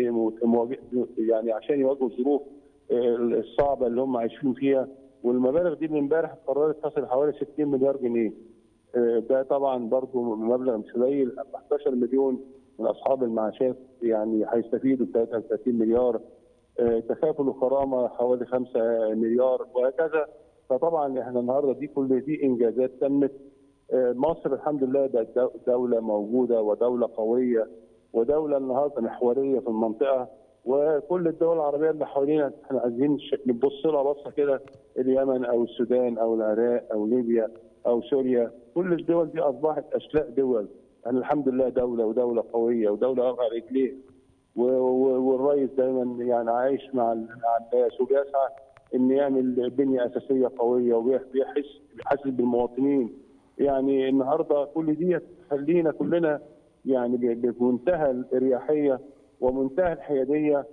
يعني عشان يواجهوا الظروف الصعبه اللي هم عايشين فيها. والمبالغ دي من امبارح قررت تصل حوالي ستين مليار جنيه. ده طبعا برضه مبلغ مش قليل. أحد عشر مليون من اصحاب المعاشات يعني هيستفيدوا ب ثلاثة وثلاثين مليار، تكافل الغرامه حوالي خمسة مليار وهكذا. فطبعا احنا النهارده دي كل دي انجازات تمت. مصر الحمد لله بقت دوله موجوده ودوله قويه ودوله النهارده محوريه في المنطقه، وكل الدول العربيه اللي حوالينا احنا عايزين نبص لها بصه كده، اليمن او السودان او العراق او ليبيا او سوريا، كل الدول دي اصبحت اشلاء دول. يعني الحمد لله دوله ودوله قويه ودوله واقفه على رجليه، والرئيس دايما يعني عايش مع الناس وبيسعى ان يعمل بنيه اساسيه قويه وبيحس بيحسس بالمواطنين. يعني النهارده كل دي تخلينا كلنا يعني بمنتهى الاريحيه ومنتهى الحياديه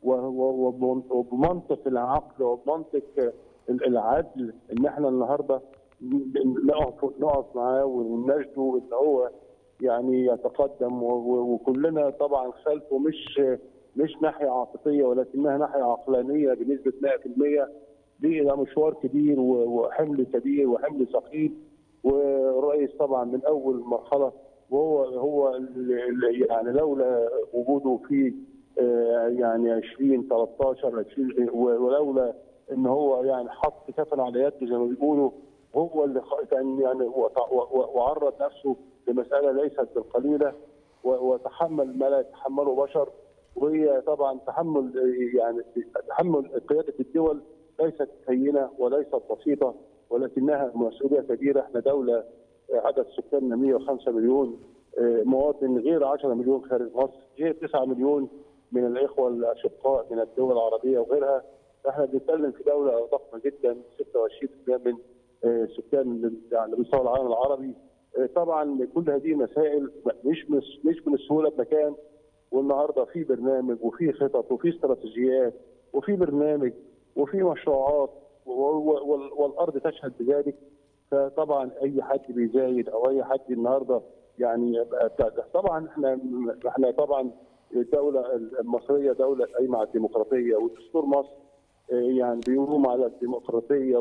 وبمنطق العقل وبمنطق العدل ان احنا النهارده نقف نقف معاه ونناشده ان هو يعني يتقدم، وكلنا طبعا خلفه، مش مش ناحيه عاطفيه ولكنها ناحيه عقلانيه بنسبه مئة في المئة. دي ده مشوار كبير وحمل كبير وحمل ثقيل، والرئيس طبعا من اول مرحله وهو هو يعني لولا وجوده في يعني عشرين ثلاثة عشر عشرين ولولا ان هو يعني حط كفن على يده زي ما بيقولوا، هو اللي كان يعني وعرض نفسه لمساله ليست بالقليله وتحمل ما لا يتحمله بشر. وهي طبعا تحمل يعني تحمل قياده الدول ليست هينه وليست بسيطه، ولكنها مسؤوليه كبيره. احنا دوله عدد سكاننا مئة وخمسة مليون مواطن، غير عشرة مليون خارج مصر، غير تسعة مليون من الاخوه الاشقاء من الدول العربيه وغيرها. احنا بنتكلم في دوله ضخمه جدا، ستة وعشرين بالمئة من سكان على مستوى العالم العربي. طبعا كل هذه مسائل مش مش من السهوله بمكان، والنهارده في برنامج وفي خطط وفي استراتيجيات وفي برنامج وفي مشروعات والارض تشهد بذلك. فطبعا اي حد بيزايد او اي حد النهارده يعني طبعا احنا احنا طبعا الدوله المصريه دوله قايمه على الديمقراطيه، ودستور مصر يعني بيقوم على الديمقراطيه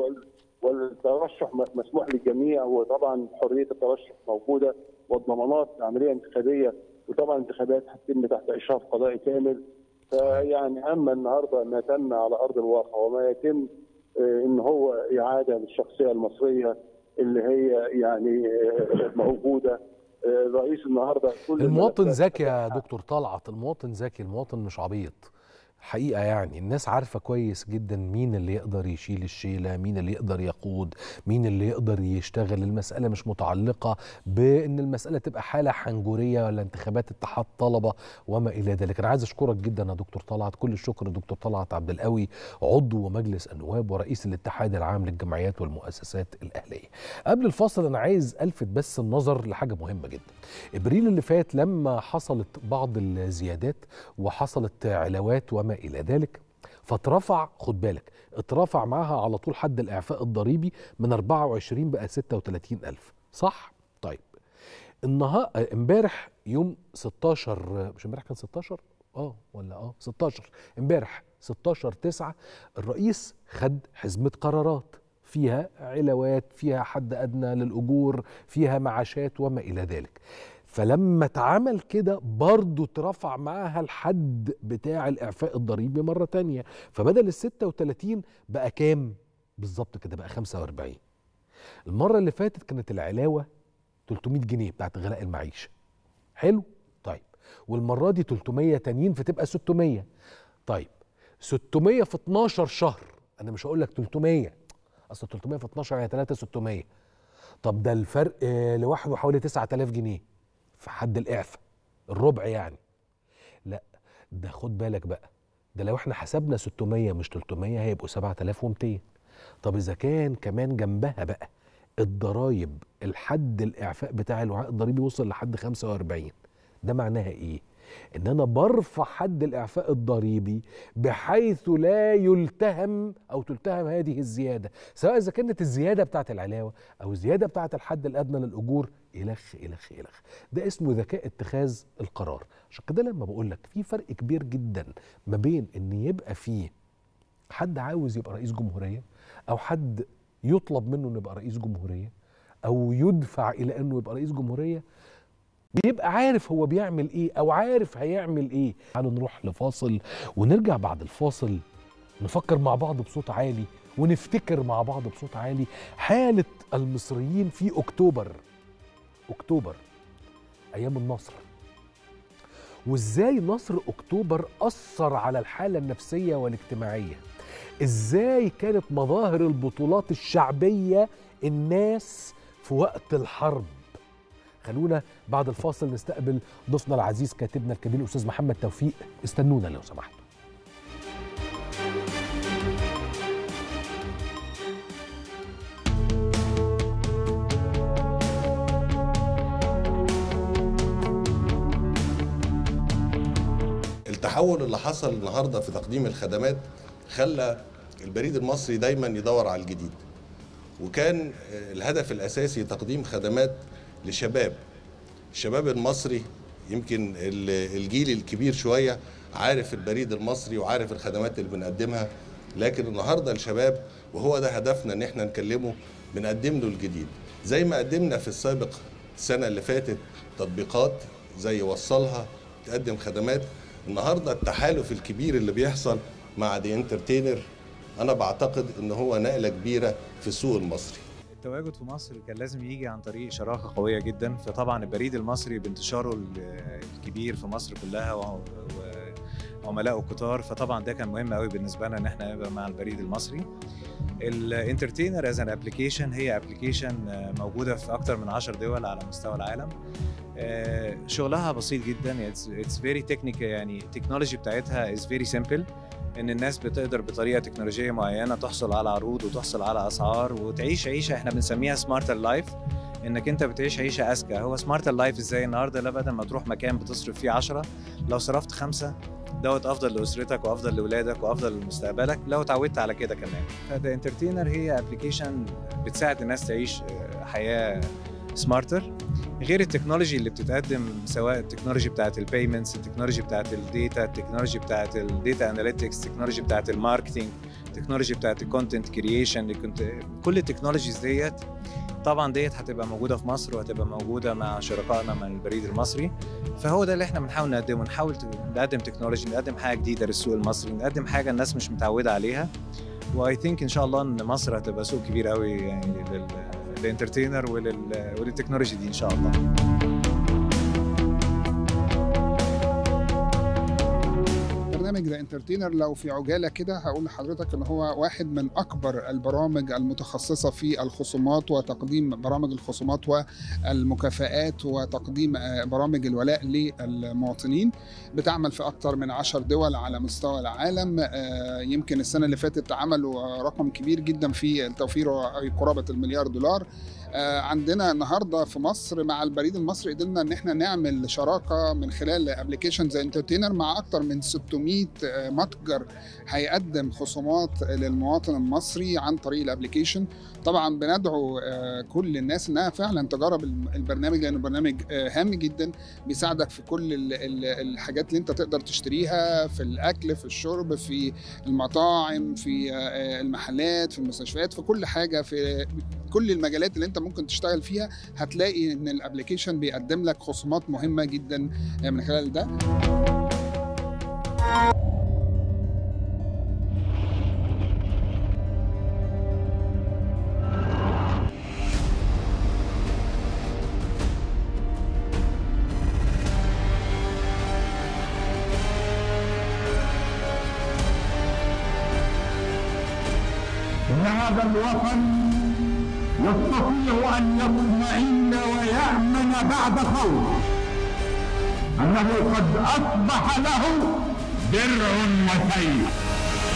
والترشح مسموح للجميع، وطبعا حريه الترشح موجوده والضمانات عمليه انتخابيه، وطبعا انتخابات هتتم تحت اشراف قضائي كامل. فيعني اما النهارده ما تم على ارض الواقع وما يتم ان هو اعاده للشخصيه المصريه اللي هي يعني موجوده. الرئيس النهارده كل المواطن ذكي يا دكتور طلعت، المواطن ذكي، المواطن مش عبيط حقيقة. يعني الناس عارفة كويس جدا مين اللي يقدر يشيل الشيلة، مين اللي يقدر يقود، مين اللي يقدر يشتغل. المسألة مش متعلقة بأن المسألة تبقى حالة حنجورية ولا انتخابات اتحاد طلبة وما إلى ذلك. أنا عايز أشكرك جدا يا دكتور طلعت، كل الشكر دكتور طلعت عبد القوي، عضو مجلس النواب ورئيس الاتحاد العام للجمعيات والمؤسسات الأهلية. قبل الفاصل أنا عايز ألفت بس النظر لحاجة مهمة جدا. إبريل اللي فات لما حصلت بعض الزيادات وحصلت علاوات وما إلى ذلك، فاترفع، خد بالك، اترفع معها على طول حد الإعفاء الضريبي من أربعة وعشرين بقى ستة وثلاثين ألف، صح؟ طيب النهار امبارح يوم ستاشر، مش امبارح كان ستاشر؟ اه ولا اه ستاشر، امبارح ستاشر تسعة الرئيس خد حزمة قرارات فيها علاوات، فيها حد أدنى للأجور، فيها معاشات وما إلى ذلك. فلما اتعمل كده برضو اترفع معاها الحد بتاع الإعفاء الضريبي مرة تانية، فبدل الستة وثلاثين بقى كام؟ بالظبط كده بقى خمسة وأربعين. المرة اللي فاتت كانت العلاوة تلتمية جنيه بتاعت غلاء المعيشة. حلو؟ طيب والمرة دي تلتمية تانيين فتبقى ستمية. طيب ستمية في اتناشر شهر، أنا مش هقول لك تلتمية، أصل تلتمية في اتناشر يعني تلاتة ستمية. طب ده الفرق لوحده حوالي تسعة آلاف جنيه في حد الإعفاء، الربع يعني. لا ده خد بالك بقى، ده لو احنا حسبنا ستمية مش تلتمية هيبقوا سبعة آلاف ومتين. طب إذا كان كمان جنبها بقى الضرايب، الحد الإعفاء بتاع الوعاء الضريبي وصل لحد خمسة وأربعين، ده معناها إيه؟ إن أنا برفع حد الإعفاء الضريبي بحيث لا يلتهم أو تلتهم هذه الزيادة، سواء إذا كانت الزيادة بتاعت العلاوة أو الزيادة بتاعت الحد الأدنى للأجور، إلخ إلخ إلخ. ده اسمه ذكاء اتخاذ القرار. عشان كده لما بقول لك في فرق كبير جدا ما بين إن يبقى فيه حد عاوز يبقى رئيس جمهورية، أو حد يطلب منه إنه يبقى رئيس جمهورية، أو يدفع إلى إنه يبقى رئيس جمهورية، بيبقى عارف هو بيعمل ايه او عارف هيعمل ايه. تعالوا نروح لفاصل ونرجع بعد الفاصل نفكر مع بعض بصوت عالي ونفتكر مع بعض بصوت عالي حالة المصريين في اكتوبر، اكتوبر ايام النصر، وازاي نصر اكتوبر اثر على الحاله النفسيه والاجتماعيه، ازاي كانت مظاهر البطولات الشعبيه الناس في وقت الحرب. خلونا بعد الفاصل نستقبل ضيفنا العزيز كاتبنا الكبير الاستاذ محمد توفيق، استنونا لو سمحتوا. التحول اللي حصل النهارده في تقديم الخدمات خلى البريد المصري دايما يدور على الجديد، وكان الهدف الاساسي تقديم خدمات لشباب الشباب المصري. يمكن الجيل الكبير شويه عارف البريد المصري وعارف الخدمات اللي بنقدمها، لكن النهارده الشباب وهو ده هدفنا ان احنا نكلمه، بنقدم له الجديد زي ما قدمنا في السابق السنه اللي فاتت تطبيقات زي وصلها تقدم خدمات. النهارده التحالف الكبير اللي بيحصل مع دي انترتينر انا بعتقد ان هو نقله كبيره في السوق المصري. التواجد في مصر كان لازم يجي عن طريق شراكه قويه جدا، فطبعا البريد المصري بانتشاره الكبير في مصر كلها وعملائه الكتار، فطبعا ده كان مهم قوي بالنسبه لنا ان احنا نبقى مع البريد المصري. الانترتينر از ان ابلكيشن هي ابلكيشن موجوده في اكثر من عشر دول على مستوى العالم. شغلها بسيط جدا، اتس فيري تكنيكال، يعني التكنولوجي بتاعتها از فيري سمبل، ان الناس بتقدر بطريقه تكنولوجيه معينه تحصل على عروض وتحصل على اسعار وتعيش عيشه احنا بنسميها سمارتر لايف، انك انت بتعيش عيشه اذكى. هو سمارتر لايف ازاي النهارده؟ لا، بدل ما تروح مكان بتصرف فيه عشرة، لو صرفت خمسة دوت افضل لاسرتك وافضل لاولادك وافضل لمستقبلك لو اتعودت على كده كمان. فده انترتينر هي ابلكيشن بتساعد الناس تعيش حياه سمارتر، غير التكنولوجي اللي بتتقدم، سواء التكنولوجي بتاعت البيمنتس، التكنولوجي بتاعت الداتا، التكنولوجي بتاعت الداتا اناليتكس، التكنولوجي بتاعت الماركتينج، التكنولوجي بتاعت الكونتنت كرييشن. كل التكنولوجيز ديت طبعا ديت هتبقى موجوده في مصر وهتبقى موجوده مع شركائنا من البريد المصري. فهو ده اللي احنا بنحاول نقدمه، نحاول نقدم تكنولوجي، نقدم حاجه جديده للسوق المصري، نقدم حاجه الناس مش متعوده عليها. واي ثينك ان شاء الله ان مصر هتبقى سوق كبير قوي يعني لل للانترتينر ولل... وللتكنولوجي دي ان شاء الله. برنامج ذا انترتينر لو في عجاله كده هقول لحضرتك ان هو واحد من اكبر البرامج المتخصصه في الخصومات وتقديم برامج الخصومات والمكافآت وتقديم برامج الولاء للمواطنين. بتعمل في اكثر من عشر دول على مستوى العالم. يمكن السنه اللي فاتت عملوا رقم كبير جدا في التوفير قرابه المليار دولار. عندنا النهارده في مصر مع البريد المصري قدرنا ان احنا نعمل شراكه من خلال ابلكيشن زي انترتينر مع اكثر من ستمائة متجر هيقدم خصومات للمواطن المصري عن طريق الابلكيشن. طبعا بندعو كل الناس انها فعلا تجرب البرنامج لانه برنامج هام جدا، بيساعدك في كل الحاجات اللي انت تقدر تشتريها، في الاكل، في الشرب، في المطاعم، في المحلات، في المستشفيات، في كل حاجه، في كل المجالات اللي انت ممكن تشتغل فيها هتلاقي ان الابلكيشن بيقدم لك خصومات مهمه جدا من خلال ده. هذا الوطن يستطيع أن يطمئن ويأمن بعد خوف، أنه قد أصبح له درع وسيف.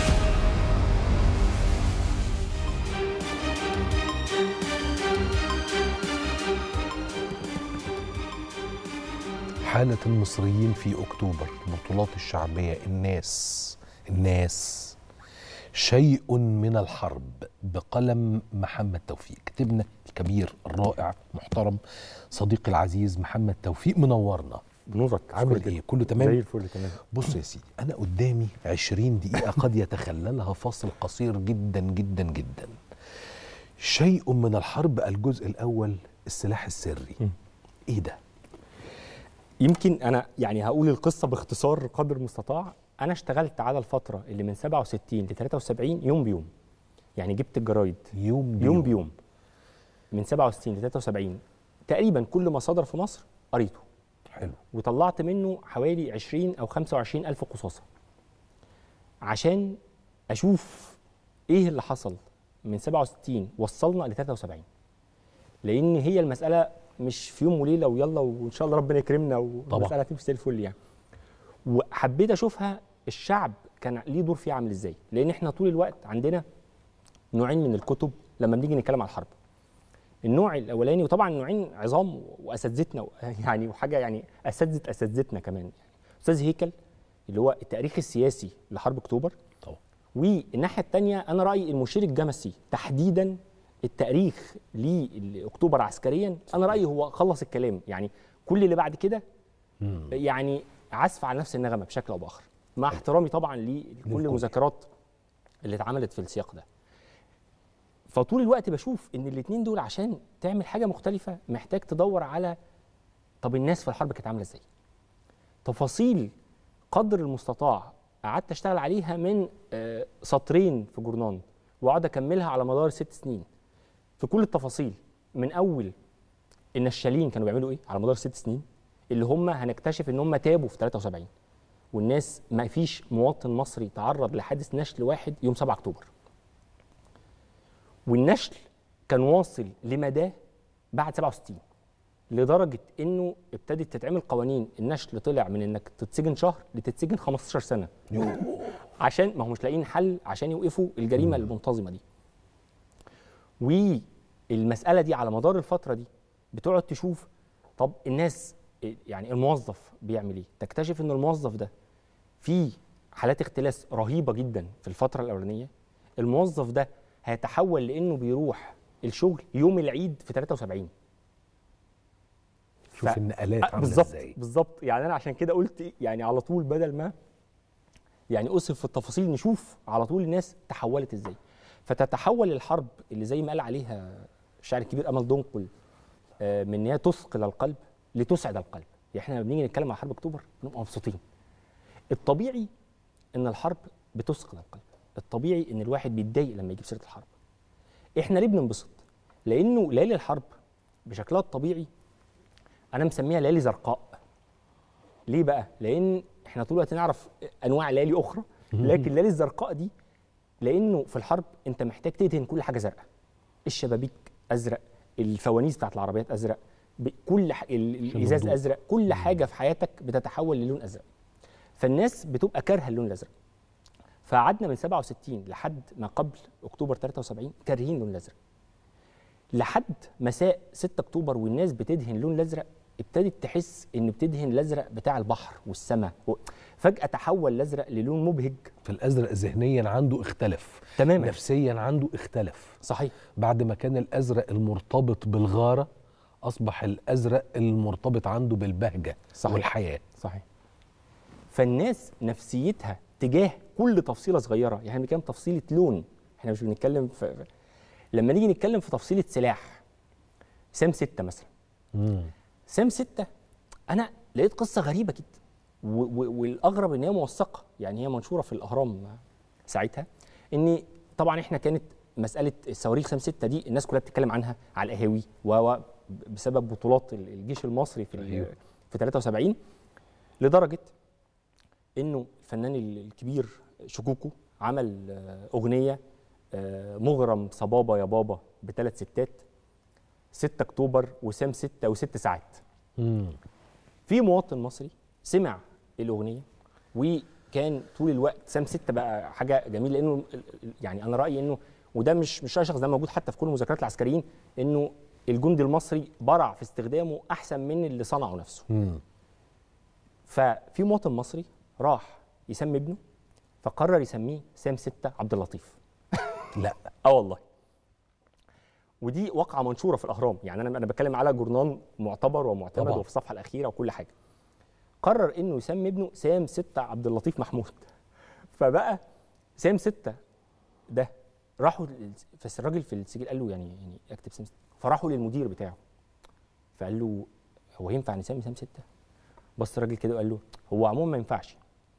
حالة المصريين في أكتوبر، البطولات الشعبية، الناس الناس شيء من الحرب، بقلم محمد توفيق، كتبنا الكبير الرائع محترم صديقي العزيز محمد توفيق. منورنا. بنورك. عامل ايه؟ كله تمام؟ زي الفل تمام. بص يا سيدي، انا قدامي عشرين دقيقة قد يتخللها فاصل قصير جدا جدا جدا. شيء من الحرب، الجزء الاول السلاح السري. م. ايه ده؟ يمكن انا يعني هقول القصة باختصار قدر المستطاع. أنا اشتغلت على الفترة اللي من سبعة وستين ل ثلاثة وسبعين يوم بيوم، يعني جبت الجرايد يوم بيوم يوم بيوم من سبعة وستين ل ثلاثة وسبعين، تقريبا كل ما صدر في مصر قريته. حلو. وطلعت منه حوالي عشرين او خمسة وعشرين الف قصاصه عشان اشوف ايه اللي حصل من سبعة وستين وصلنا ل ثلاثة وسبعين، لان هي المساله مش في يوم وليله ويلا وان شاء الله ربنا يكرمنا والمساله هتمشي زي الفل يعني. وحبيت اشوفها الشعب كان ليه دور فيها عامل ازاي، لان احنا طول الوقت عندنا نوعين من الكتب لما بنيجي نتكلم على الحرب. النوع الاولاني، وطبعا نوعين عظام واساتذتنا يعني وحاجه يعني اساتذه اساتذتنا كمان يعني. استاذ هيكل اللي هو التاريخ السياسي لحرب اكتوبر طبعا، والناحيه الثانيه انا رايي المشير الجمسي تحديدا التاريخ لاكتوبر عسكريا، انا رايي هو خلص الكلام يعني. كل اللي بعد كده يعني عزف على نفس النغمه بشكل او باخر، مع احترامي طبعا لكل المذكرات اللي اتعملت في السياق ده. فطول الوقت بشوف ان الاثنين دول عشان تعمل حاجه مختلفه محتاج تدور على طب الناس في الحرب كانت عامله ازاي، تفاصيل قدر المستطاع قعدت اشتغل عليها من سطرين في جورنان واقعد اكملها على مدار ست سنين في كل التفاصيل، من اول النشالين كانوا بيعملوا ايه على مدار ست سنين اللي هم هنكتشف ان هم تابوا في ثلاثة وسبعين، والناس ما فيش مواطن مصري تعرض لحادث نشل واحد يوم سبعة اكتوبر، والنشل كان واصل لمداه بعد سبعة وستين لدرجه انه ابتدت تتعمل قوانين النشل طلع من انك تتسجن شهر لتتسجن خمستاشر سنه عشان ما هم مش لاقيين حل عشان يوقفوا الجريمه المنتظمه دي. والمساله دي على مدار الفتره دي بتقعد تشوف طب الناس يعني الموظف بيعمل ايه، تكتشف ان الموظف ده فيه حالات اختلاس رهيبه جدا في الفتره الاولانيه. الموظف ده هيتحول لانه بيروح الشغل يوم العيد في ثلاثة وسبعين. شوف ف... النقلات عامله بالظبط ازاي. بالظبط يعني انا عشان كده قلت يعني على طول بدل ما يعني اسف في التفاصيل نشوف على طول الناس تحولت ازاي. فتتحول الحرب اللي زي ما قال عليها الشاعر الكبير امل دنقل من ان هي تثقل القلب لتسعد القلب. يعني احنا لما بنيجي نتكلم عن حرب اكتوبر بنبقى مبسوطين. الطبيعي ان الحرب بتثقل القلب، الطبيعي ان الواحد بيتضايق لما يجيب سيره الحرب. احنا ليه بننبسط؟ لانه ليالي الحرب بشكلها الطبيعي انا مسميها ليالي زرقاء. ليه بقى؟ لان احنا طول الوقت نعرف انواع ليالي اخرى، لكن الليالي الزرقاء دي لانه في الحرب انت محتاج تدهن كل حاجه زرقاء. الشبابيك ازرق، الفوانيس بتاعت العربيات ازرق، كل ح... الازاز ازرق، كل حاجه في حياتك بتتحول للون ازرق. فالناس بتبقى كارهه اللون الازرق. فقعدنا من سبعة وستين لحد ما قبل اكتوبر ثلاثة وسبعين كارهين اللون الازرق. لحد مساء ستة اكتوبر والناس بتدهن اللون الازرق ابتدت تحس ان بتدهن الازرق بتاع البحر والسماء، فجاه تحول الازرق للون مبهج. فالازرق ذهنيا عنده اختلف تماما، نفسيا عنده اختلف. صحيح. بعد ما كان الازرق المرتبط بالغاره اصبح الازرق المرتبط عنده بالبهجه صحيح. والحياه. صحيح. فالناس نفسيتها تجاه كل تفصيله صغيره، يعني بنتكلم تفصيله لون، احنا مش بنتكلم في لما نيجي نتكلم في تفصيله سلاح سام ستة مثلا. امم سام ستة انا لقيت قصه غريبه جدا والاغرب ان هي موثقه، يعني هي منشوره في الاهرام ساعتها، ان طبعا احنا كانت مساله صواريخ سام ستة دي الناس كلها بتتكلم عنها على القهاوي وبسبب بطولات الجيش المصري في أيوه. في ثلاثة وسبعين، لدرجه انه الفنان الكبير شكوكو عمل اغنيه مغرم صبابه يا بابا بثلاث ستات، ستة اكتوبر وسام ستة وست ساعات. مم. في مواطن مصري سمع الاغنيه وكان طول الوقت سام ستة بقى حاجه جميله، لانه يعني انا رايي انه وده مش مش اي شخص، ده موجود حتى في كل مذكرات العسكريين، انه الجندي المصري برع في استخدامه احسن من اللي صنعه نفسه. مم. ففي مواطن مصري راح يسمي ابنه فقرر يسميه سام ستة عبد اللطيف. لا اه والله. ودي واقعه منشوره في الاهرام، يعني انا انا بتكلم على جورنان معتبر ومعتمد طبعا. وفي الصفحه الاخيره وكل حاجه. قرر انه يسمي ابنه سام ستة عبد اللطيف محمود. فبقى سام ستة ده راحوا فالراجل في السجل قال له يعني يعني اكتب سام ستة، فراحوا للمدير بتاعه فقال له هو ينفع نسمي سام ستة؟ بص الراجل كده وقال له هو عموما ما ينفعش،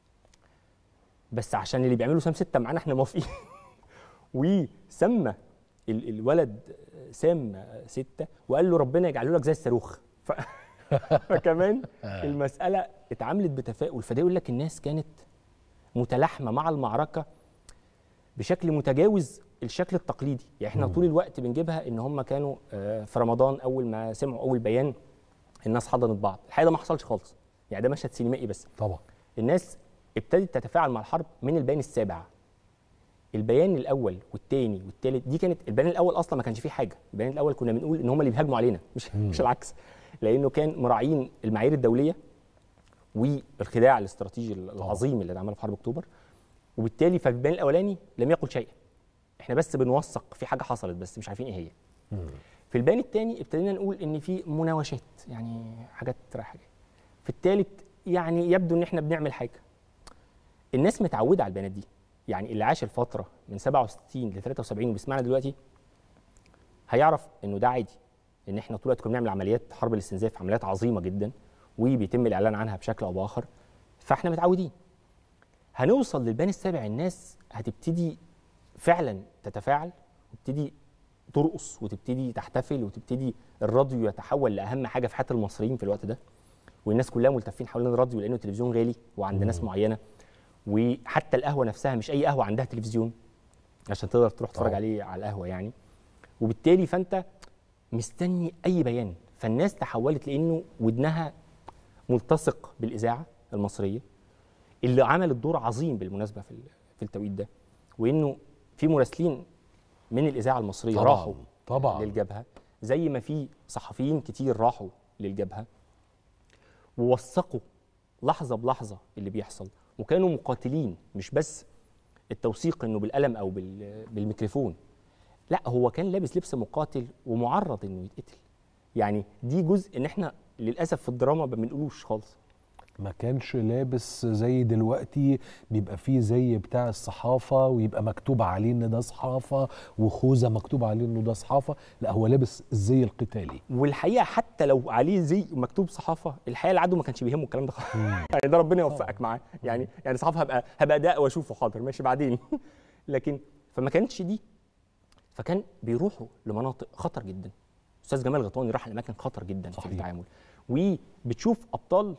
بس عشان اللي بيعملوا سام ستة معانا احنا موافقين. وسمى الولد سام ستة وقال له ربنا يجعله لك زي الصاروخ. ف... فكمان المساله اتعاملت بتفاؤل، فده يقول لك الناس كانت متلاحمه مع المعركه بشكل متجاوز الشكل التقليدي. يعني احنا مم. طول الوقت بنجيبها ان هم كانوا آه، في رمضان اول ما سمعوا اول بيان الناس حضنت بعض. الحقيقه ده ما حصلش خالص، يعني ده مشهد سينمائي بس. طبعا الناس ابتدت تتفاعل مع الحرب من البيان السابع. البيان الاول والثاني والثالث دي كانت، البيان الاول اصلا ما كانش فيه حاجه، البيان الاول كنا بنقول ان هم اللي بيهاجموا علينا مش مم. مش العكس، لانه كان مراعين المعايير الدوليه والخداع الاستراتيجي العظيم اللي اتعمل في حرب اكتوبر. وبالتالي في البيان الاولاني لم يقل شيئا، احنا بس بنوثق في حاجه حصلت بس مش عارفين ايه هي. مم. في البيان الثاني ابتدينا نقول ان في مناوشات، يعني حاجات رايحه جايه. في الثالث يعني يبدو ان احنا بنعمل حاجه. الناس متعوده على البيانات دي، يعني اللي عاش الفتره من سبعة وستين ل ثلاثة وسبعين وبيسمعنا دلوقتي هيعرف انه ده عادي، ان احنا طول الوقت كنا بنعمل عمليات حرب الاستنزاف، عمليات عظيمه جدا وبيتم الاعلان عنها بشكل او باخر، فاحنا متعودين. هنوصل للبيان السابع الناس هتبتدي فعلا تتفاعل وتبتدي ترقص وتبتدي تحتفل وتبتدي الراديو يتحول لاهم حاجه في حياه المصريين في الوقت ده، والناس كلها ملتفين حوالين الراديو لانه التلفزيون غالي وعند ناس معينه، وحتى القهوه نفسها مش اي قهوه عندها تلفزيون عشان تقدر تروح تتفرج عليه على القهوه يعني. وبالتالي فانت مستني اي بيان، فالناس تحولت لانه ودنها ملتصق بالاذاعه المصريه اللي عملت دور عظيم بالمناسبه في في التوقيت ده، وانه في مراسلين من الاذاعه المصريه طبعاً راحوا طبعا للجبهه، زي ما في صحفيين كتير راحوا للجبهه ووثقوا لحظه بلحظه اللي بيحصل، وكانوا مقاتلين، مش بس التوثيق انه بالقلم او بالميكروفون، لا هو كان لابس لبس مقاتل ومعرض انه يتقتل. يعني دي جزء ان احنا للاسف في الدراما ما بنقولوش خالص. ما كانش لابس زي دلوقتي بيبقى فيه زي بتاع الصحافة ويبقى مكتوب عليه ان ده صحافة وخوذة مكتوب عليه انه ده صحافة، لا هو لابس الزي القتالي. والحقيقة حتى لو عليه زي مكتوب صحافة، الحقيقة العدو ما كانش بيهمه الكلام ده خالص. يعني ده ربنا يوفقك معاه، يعني يعني صحافة هبقى هبقى داق واشوفه حاضر ماشي بعدين. لكن فما كانتش دي، فكان بيروحوا لمناطق خطر جدا. استاذ جمال غطاني راح لاماكن خطر جدا صحيح. في التعامل، وبتشوف ابطال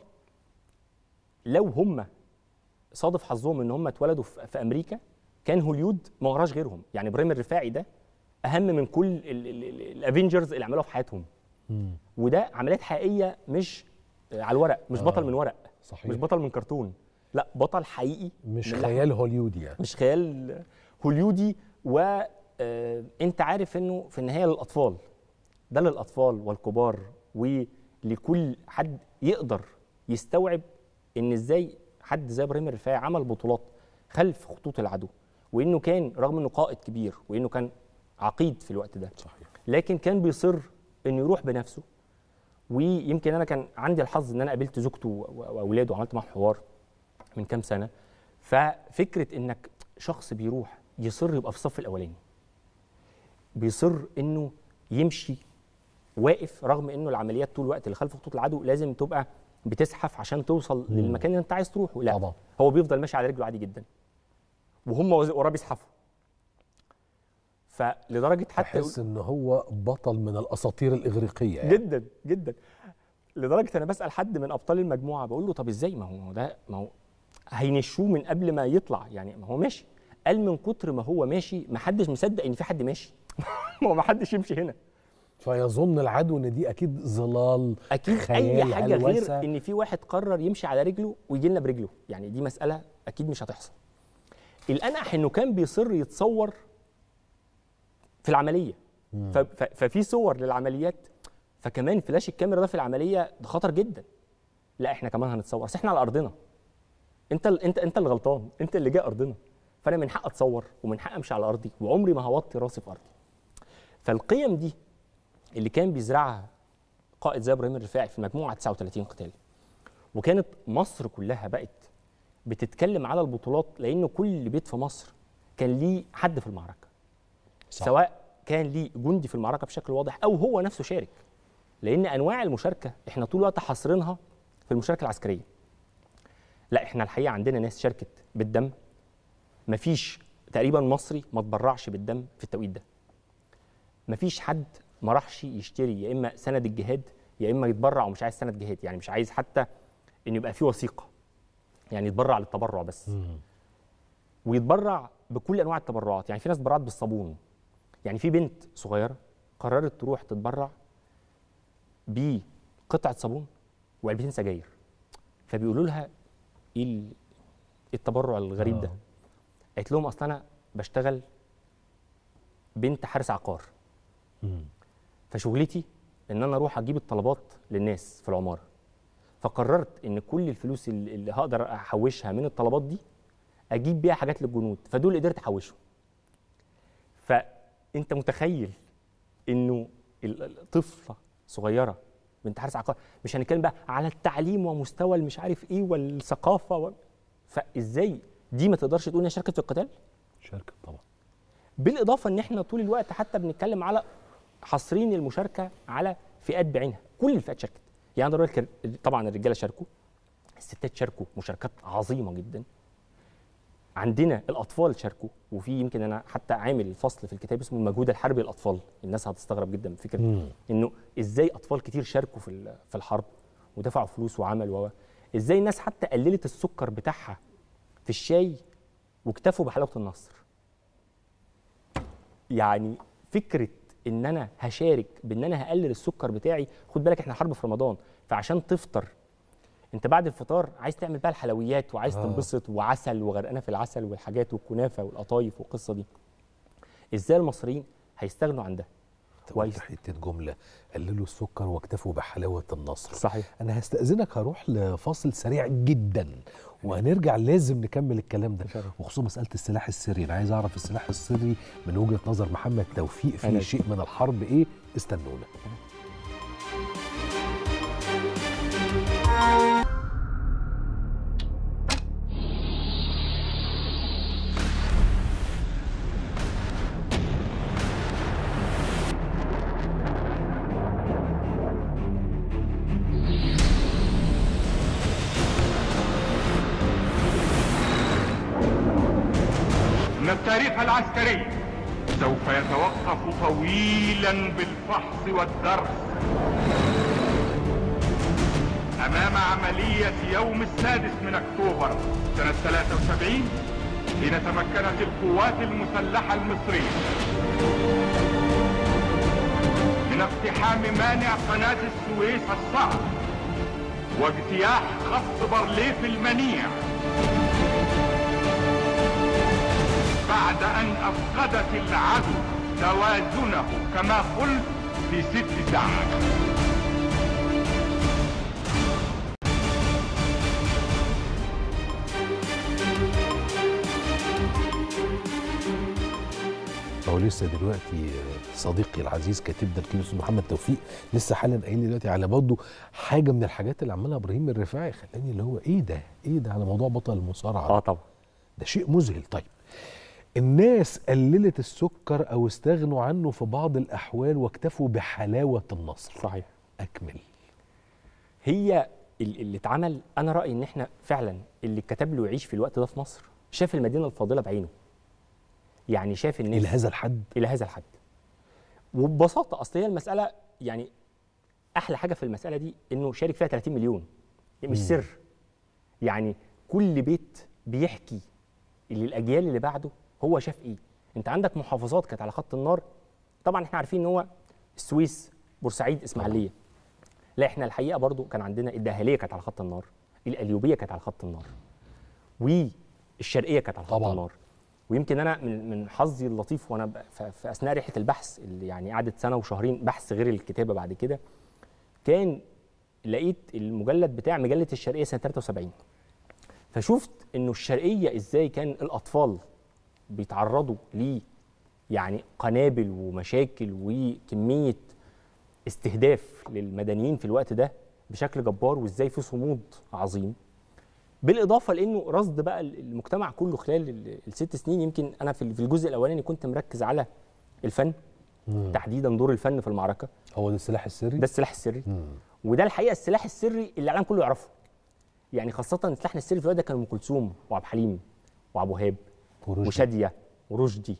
لو هم صادف حظهم ان هم اتولدوا في امريكا كان هوليود ما وراش غيرهم. يعني ابراهيم الرفاعي ده اهم من كل الافنجرز اللي عملوها في حياتهم. مم. وده عمليات حقيقيه مش على الورق، مش آه. بطل من ورق صحيح. مش بطل من كرتون، لا بطل حقيقي، مش خيال هوليودي يعني. مش خيال هوليودي. وانت عارف انه في النهايه للاطفال، ده للاطفال والكبار ولكل حد يقدر يستوعب ان ازاي حد زي ابراهيم الرفاعي عمل بطولات خلف خطوط العدو، وانه كان رغم انه قائد كبير وانه كان عقيد في الوقت ده صحيح. لكن كان بيصر انه يروح بنفسه. ويمكن انا كان عندي الحظ ان انا قابلت زوجته واولاده وعملت معاهم حوار من كام سنه. ففكره انك شخص بيروح يصر يبقى في الصف الاولاني، بيصر انه يمشي واقف رغم انه العمليات طول الوقت اللي خلف خطوط العدو لازم تبقى بتزحف عشان توصل مم. للمكان اللي انت عايز تروحه، لا طبعا. هو بيفضل ماشي على رجله عادي جدا وهم وراه بيزحفوا. فلدرجه حتى تحس ان هو بطل من الاساطير الاغريقيه يعني. جدا جدا. لدرجه انا بسال حد من ابطال المجموعه بقول له طب ازاي، ما هو ده ما هو هينشوه من قبل ما يطلع، يعني ما هو ماشي. قال من كتر ما هو ماشي ما حدش مصدق ان في حد ماشي. ما هو ما حدش يمشي هنا. فيظن العدو ان دي اكيد ظلال، اكيد اي حاجه غير ان في واحد قرر يمشي على رجله ويجي لنا برجله، يعني دي مساله اكيد مش هتحصل. الانقح انه كان بيصر يتصور في العمليه، ففي صور للعمليات، فكمان فلاش الكاميرا ده في العمليه ده خطر جدا. لا احنا كمان هنتصور، بس احنا على ارضنا، انت انت انت اللي غلطان، انت اللي جاي ارضنا، فانا من حق اتصور ومن حق امشي على ارضي وعمري ما هوطي راسي في ارضي. فالقيم دي اللي كان بيزرعها قائد زي ابراهيم الرفاعي في مجموعه تسعة وثلاثين قتال، وكانت مصر كلها بقت بتتكلم على البطولات لانه كل بيت في مصر كان ليه حد في المعركه صح. سواء كان ليه جندي في المعركه بشكل واضح او هو نفسه شارك، لان انواع المشاركه احنا طول الوقت حاصرينها في المشاركه العسكريه. لا احنا الحقيقه عندنا ناس شاركت بالدم، مفيش تقريبا مصري ما تبرعش بالدم في التوقيت ده. مفيش حد ما راحش يشتري يا اما سند الجهاد يا اما يتبرع ومش عايز سند جهاد، يعني مش عايز حتى ان يبقى في وثيقه، يعني يتبرع للتبرع بس. مم. ويتبرع بكل انواع التبرعات، يعني في ناس تبرعت بالصابون، يعني في بنت صغيره قررت تروح تتبرع بقطعه صابون وعلبتين سجاير، فبيقولوا لها ايه التبرع الغريب ده؟ قالت لهم اصل انا بشتغل بنت حارس عقار، مم. فشغلتي ان انا اروح اجيب الطلبات للناس في العماره، فقررت ان كل الفلوس اللي هقدر احوشها من الطلبات دي اجيب بيها حاجات للجنود، فدول قدرت احوشهم. فانت متخيل انه الطفله صغيره بنت حارس عقار، مش هنتكلم بقى على التعليم ومستوى المش عارف ايه والثقافه و... فازاي دي ما تقدرش تقول انها شاركت في القتال؟ شاركت طبعا. بالاضافه ان احنا طول الوقت حتى بنتكلم على حاصرين المشاركه على فئات بعينها، كل الفئات شاركت، يعني دلوقتي طبعا الرجاله شاركوا، الستات شاركوا مشاركات عظيمه جدا، عندنا الاطفال شاركوا، وفي يمكن انا حتى عامل فصل في الكتاب اسمه المجهود الحربي للاطفال، الناس هتستغرب جدا بفكره مم. انه ازاي اطفال كتير شاركوا في في الحرب ودفعوا فلوس وعملوا، ازاي الناس حتى قللت السكر بتاعها في الشاي واكتفوا بحلاوه النصر. يعني فكره ان انا هشارك بان انا هقلل السكر بتاعي، خد بالك احنا حرب في رمضان، فعشان تفطر انت بعد الفطار عايز تعمل بقى الحلويات وعايز آه. تنبسط وعسل وغرقانه في العسل والحاجات والكنافه والقطايف والقصه دي. ازاي المصريين هيستغنوا عن ده؟ ويست... حته جمله قللوا السكر واكتفوا بحلاوه النصر. صحيح. انا هستاذنك هروح لفاصل سريع جدا وهنرجع لازم نكمل الكلام ده، وخصوصا مساله السلاح السري. انا عايز اعرف السلاح السري من وجهه نظر محمد توفيق في شيء من الحرب ايه؟ استنونا. إن التاريخ العسكري سوف يتوقف طويلا بالفحص والدرس أمام عملية يوم السادس من أكتوبر سنة ثلاثة وسبعين، حين تمكنت القوات المسلحة المصرية من اقتحام مانع قناة السويس الصعب واجتياح خط بارليف المنيع، بعد أن أفقدت العدو توازنه كما قلت في ست ساعات. هو لسه دلوقتي صديقي العزيز كاتبنا الكبير الاستاذ محمد توفيق لسه حالا قايل لي دلوقتي على برضه حاجه من الحاجات اللي عملها ابراهيم الرفاعي، خلاني اللي هو ايه ده؟ ايه ده على موضوع بطل المصارعه؟ اه طبعا ده شيء مذهل. طيب الناس قللت السكر او استغنوا عنه في بعض الاحوال واكتفوا بحلاوه النصر. صحيح. اكمل. هي اللي اتعمل، انا رايي ان احنا فعلا اللي كتب له يعيش في الوقت ده في مصر شاف المدينه الفاضله بعينه، يعني شاف الناس الى هذا الحد الى هذا الحد وببساطه. اصل هي المساله يعني احلى حاجه في المساله دي انه شارك فيها ثلاثين مليون، مش سر، يعني كل بيت بيحكي للاجيال اللي بعده هو شاف ايه. انت عندك محافظات كانت على خط النار، طبعا احنا عارفين ان هو السويس، بورسعيد، اسماعيليه. لا احنا الحقيقه برضو كان عندنا الدهاليه كانت على خط النار، القليوبيه كانت على خط النار، والشرقيه كانت على خط طبعا. النار. ويمكن انا من من حظي اللطيف وانا في اثناء رحله البحث اللي يعني قعدت سنه وشهرين بحث غير الكتابه بعد كده، كان لقيت المجلد بتاع مجله الشرقيه سنه ثلاثة وسبعين، فشفت انه الشرقيه ازاي كان الاطفال بيتعرضوا ل يعني قنابل ومشاكل وكميه استهداف للمدنيين في الوقت ده بشكل جبار، وازاي في صمود عظيم. بالاضافه لانه رصد بقى المجتمع كله خلال الست سنين. يمكن انا في الجزء الاولاني كنت مركز على الفن، مم. تحديدا دور الفن في المعركه. هو ده السلاح السري؟ ده السلاح السري، مم. وده الحقيقه السلاح السري اللي العالم كله يعرفه، يعني خاصه سلاحنا السري في الوقت ده كان ام كلثوم وعبد الحليم وابو وهاب وشاديه ورشدي،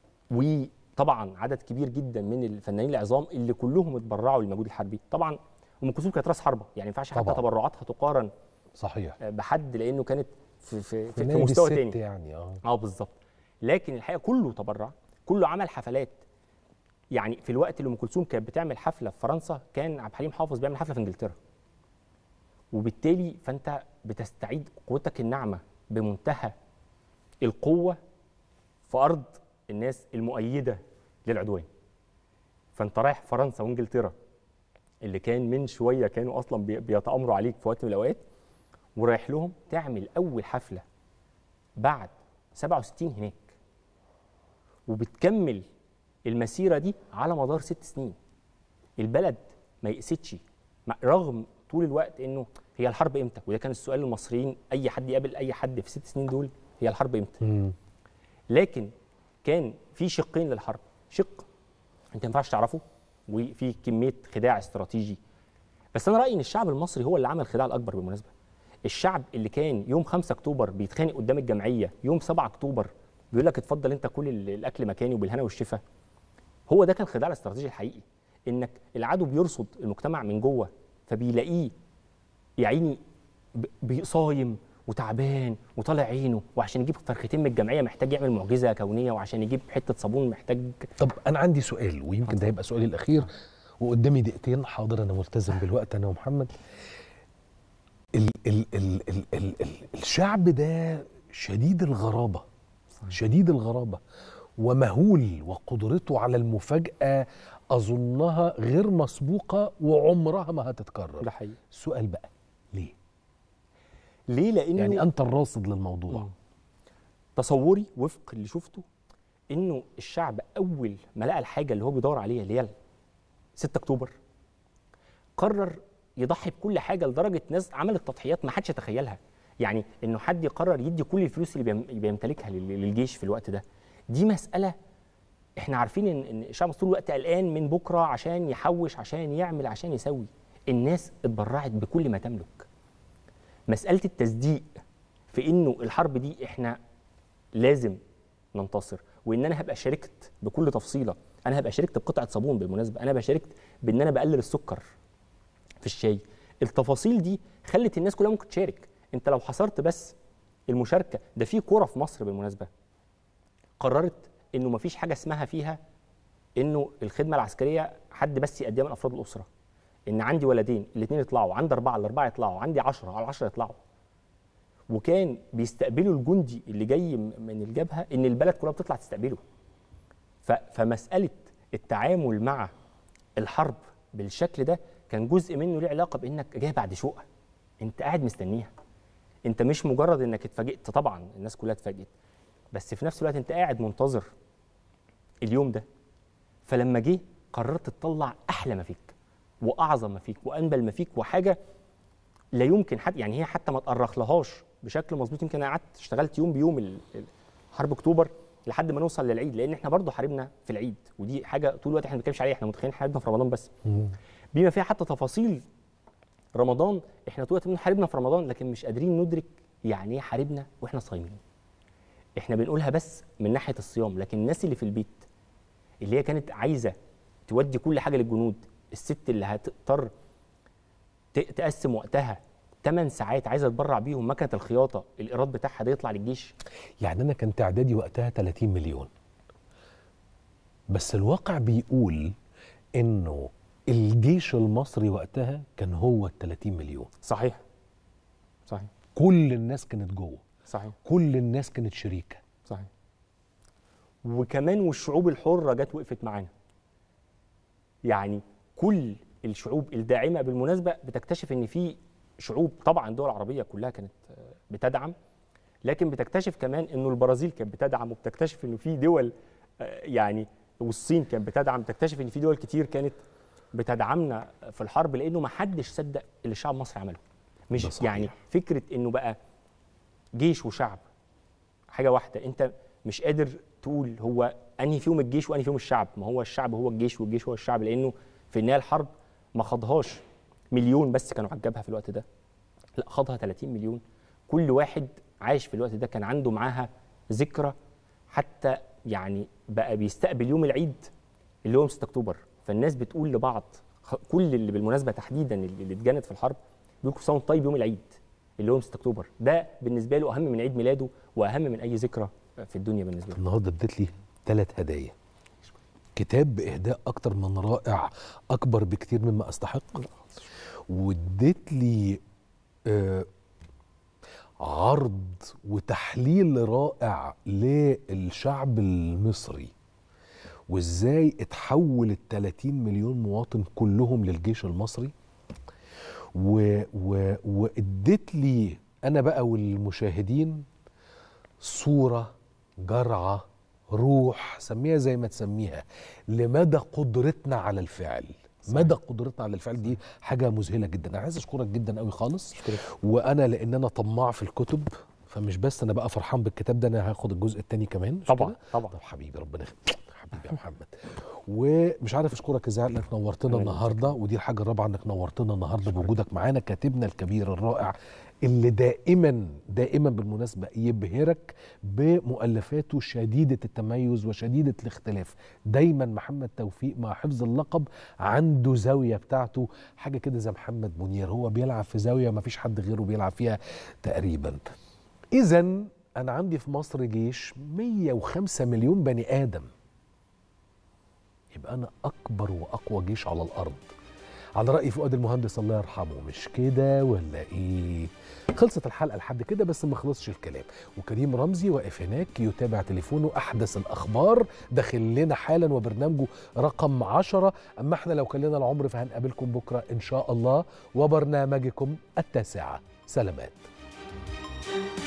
وطبعا عدد كبير جدا من الفنانين العظام اللي كلهم اتبرعوا للمجهود الحربي. طبعا ام كلثوم كانت راس حربه، يعني ما ينفعش حتى طبعاً. تبرعاتها تقارن صحيح بحد، لانه كانت في في في, في نادي مستوى الست تاني يعني اه اه بالظبط. لكن الحقيقه كله تبرع، كله عمل حفلات. يعني في الوقت اللي ام كلثوم كانت بتعمل حفله في فرنسا، كان عبد الحليم حافظ بيعمل حفله في انجلترا. وبالتالي فانت بتستعيد قوتك الناعمه بمنتهى القوه في ارض الناس المؤيده للعدوان. فانت رايح فرنسا وانجلترا اللي كان من شويه كانوا اصلا بي- بيتامروا عليك في وقت من الاوقات، ورايح لهم تعمل اول حفله بعد سبعة وستين هناك، وبتكمل المسيره دي على مدار ست سنين. البلد ما يقستش مع- رغم طول الوقت انه هي الحرب امتى، وده كان السؤال المصريين، اي حد يقابل اي حد في ست سنين دول، هي الحرب امتى؟ مم. لكن كان في شقين للحرب، شق انت ما ينفعش تعرفه وفي كميه خداع استراتيجي. بس انا رايي ان الشعب المصري هو اللي عمل الخداع الاكبر بالمناسبه. الشعب اللي كان يوم خمسة اكتوبر بيتخانق قدام الجمعيه، يوم سبعة اكتوبر بيقول لك اتفضل انت كل ال- الاكل مكاني وبالهنا والشفا. هو ده كان الخداع الاستراتيجي الحقيقي، انك العدو بيرصد المجتمع من جوه، فبيلاقيه يا عيني ب- بيصايم وتعبان وطالع عينه، وعشان يجيب فرختين من الجمعيه محتاج يعمل معجزه كونيه، وعشان يجيب حته صابون محتاج. طب انا عندي سؤال، ويمكن ده هيبقى سؤالي الاخير وقدامي دقيقتين. حاضر انا ملتزم بالوقت انا ومحمد. ال ال ال ال ال ال الشعب ده شديد الغرابه، شديد الغرابه ومهول، وقدرته على المفاجاه اظنها غير مسبوقه وعمرها ما هتتكرر. ده حقيقي. السؤال بقى ليه؟ ليه؟ لانه يعني انت الراصد للموضوع. مم. تصوري وفق اللي شفته انه الشعب اول ما لقى الحاجه اللي هو بيدور عليها اللي هي ستة اكتوبر، قرر يضحي بكل حاجه، لدرجه ناس عملت تضحيات ما حدش يتخيلها. يعني انه حد يقرر يدي كل الفلوس اللي بيم- بيمتلكها لل- للجيش في الوقت ده، دي مساله احنا عارفين ان ان الشعب طول الوقت قلقان من بكره، عشان يحوش، عشان يعمل، عشان يسوي. الناس اتبرعت بكل ما تملك. مساله التصديق في انه الحرب دي احنا لازم ننتصر، وان انا هبقى شاركت بكل تفصيله. انا هبقى شاركت بقطعه صابون بالمناسبه، انا هبقى شاركت بان انا بقلل السكر في الشاي. التفاصيل دي خلت الناس كلها ممكن تشارك. انت لو حصرت بس المشاركه، ده في كوره في مصر بالمناسبه قررت انه مفيش حاجه اسمها فيها انه الخدمه العسكريه حد بس يقدمها من افراد الاسره. ان عندي ولدين الاثنين يطلعوا، عندي اربعه الاربعه يطلعوا، عندي عشرة على العشرة يطلعوا. وكان بيستقبلوا الجندي اللي جاي م- من الجبهه، ان البلد كلها بتطلع تستقبله. ف- فمساله التعامل مع الحرب بالشكل ده كان جزء منه ليه علاقه بانك جاي بعد شقه، انت قاعد مستنيها. انت مش مجرد انك اتفاجئت، طبعا الناس كلها اتفاجئت، بس في نفس الوقت انت قاعد منتظر اليوم ده. فلما جه قررت تطلع احلى ما فيك واعظم ما فيك وانبل ما فيك، وحاجه لا يمكن حد، يعني هي حتى ما تأرخلهاش بشكل مظبوط. يمكن انا قعدت اشتغلت يوم بيوم ال- ال- حرب اكتوبر لحد ما نوصل للعيد، لان احنا برضه حاربنا في العيد، ودي حاجه طول الوقت احنا ما بنتكلمش عليها، احنا متخيلين حاربنا في رمضان بس، بما فيها حتى تفاصيل رمضان. احنا طول الوقت حاربنا في رمضان، لكن مش قادرين ندرك يعني ايه حاربنا واحنا صايمين. احنا بنقولها بس من ناحيه الصيام، لكن الناس اللي في البيت اللي هي كانت عايزه تودي كل حاجه للجنود، الست اللي هتضطر ت- تقسم وقتها ثمان ساعات عايزه تبرع بيهم مكنه الخياطه، الايراد بتاعها ده يطلع للجيش. يعني انا كان تعدادي وقتها ثلاثين مليون، بس الواقع بيقول انه الجيش المصري وقتها كان هو ال ثلاثين مليون. صحيح صحيح. كل الناس كانت جوه، صحيح. كل الناس كانت شريكه. صحيح. وكمان والشعوب الحره جت وقفت معانا. يعني كل الشعوب الداعمه بالمناسبه بتكتشف ان في شعوب، طبعا الدول العربيه كلها كانت آه، بتدعم، لكن بتكتشف كمان انه البرازيل كانت بتدعم، وبتكتشف انه في دول آه، يعني والصين كانت بتدعم، بتكتشف ان في دول كتير كانت بتدعمنا في الحرب، لانه ما حدش صدق اللي الشعب المصري عمله. مش يعني فكره انه بقى جيش وشعب حاجه واحده، انت مش قادر تقول هو انهي فيهم الجيش وانهي فيهم الشعب. ما هو الشعب هو الجيش والجيش هو الشعب، لانه في النهايه الحرب ما خاضهاش مليون بس كانوا على الجبهه في الوقت ده، لا خاضها ثلاثين مليون. كل واحد عايش في الوقت ده كان عنده معاها ذكرى، حتى يعني بقى بيستقبل يوم العيد اللي هو ستة اكتوبر، فالناس بتقول لبعض كل اللي بالمناسبه تحديدا اللي اتجند في الحرب بيقول كل سنه وانت طيب يوم العيد اللي هو ستة اكتوبر، ده بالنسبه له اهم من عيد ميلاده واهم من اي ذكرى في الدنيا بالنسبه له. النهارده اديت لي ثلاث هدايا، كتاب باهداء اكتر من رائع، اكبر بكتير مما استحق، واديت لي آه عرض وتحليل رائع للشعب المصري وازاي اتحول ال ثلاثين مليون مواطن كلهم للجيش المصري، و و واديت لي انا بقى والمشاهدين صوره جرعه روح، سميها زي ما تسميها، لمدى قدرتنا على الفعل. صحيح. مدى قدرتنا على الفعل دي حاجه مذهله جدا. انا عايز اشكرك جدا قوي خالص. شكرا. وانا لان انا طماع في الكتب، فمش بس انا بقى فرحان بالكتاب ده، انا هاخد الجزء الثاني كمان. طبعا طبعا. طب حبيبي ربنا يخليك حبيبي يا محمد. ومش عارف اشكرك ازاي انك نورتنا النهارده، ودي الحاجه الرابعه انك نورتنا النهارده بوجودك معانا، كاتبنا الكبير الرائع اللي دائما دائما بالمناسبه يبهرك بمؤلفاته شديده التميز وشديده الاختلاف. دايما محمد توفيق مع حفظ اللقب عنده زاويه بتاعته، حاجه كده زي محمد منير، هو بيلعب في زاويه ما فيش حد غيره بيلعب فيها تقريبا. اذا انا عندي في مصر جيش مية وخمسة مليون بني ادم، يبقى انا اكبر واقوى جيش على الارض، على رأي فؤاد المهندس الله يرحمه. مش كده ولا ايه؟ خلصت الحلقه لحد كده، بس ما خلصش الكلام، وكريم رمزي واقف هناك يتابع تليفونه احدث الاخبار، داخل لنا حالا وبرنامجه رقم عشرة. اما احنا لو كان لنا العمر فهنقابلكم بكره ان شاء الله وبرنامجكم التاسعه. سلامات.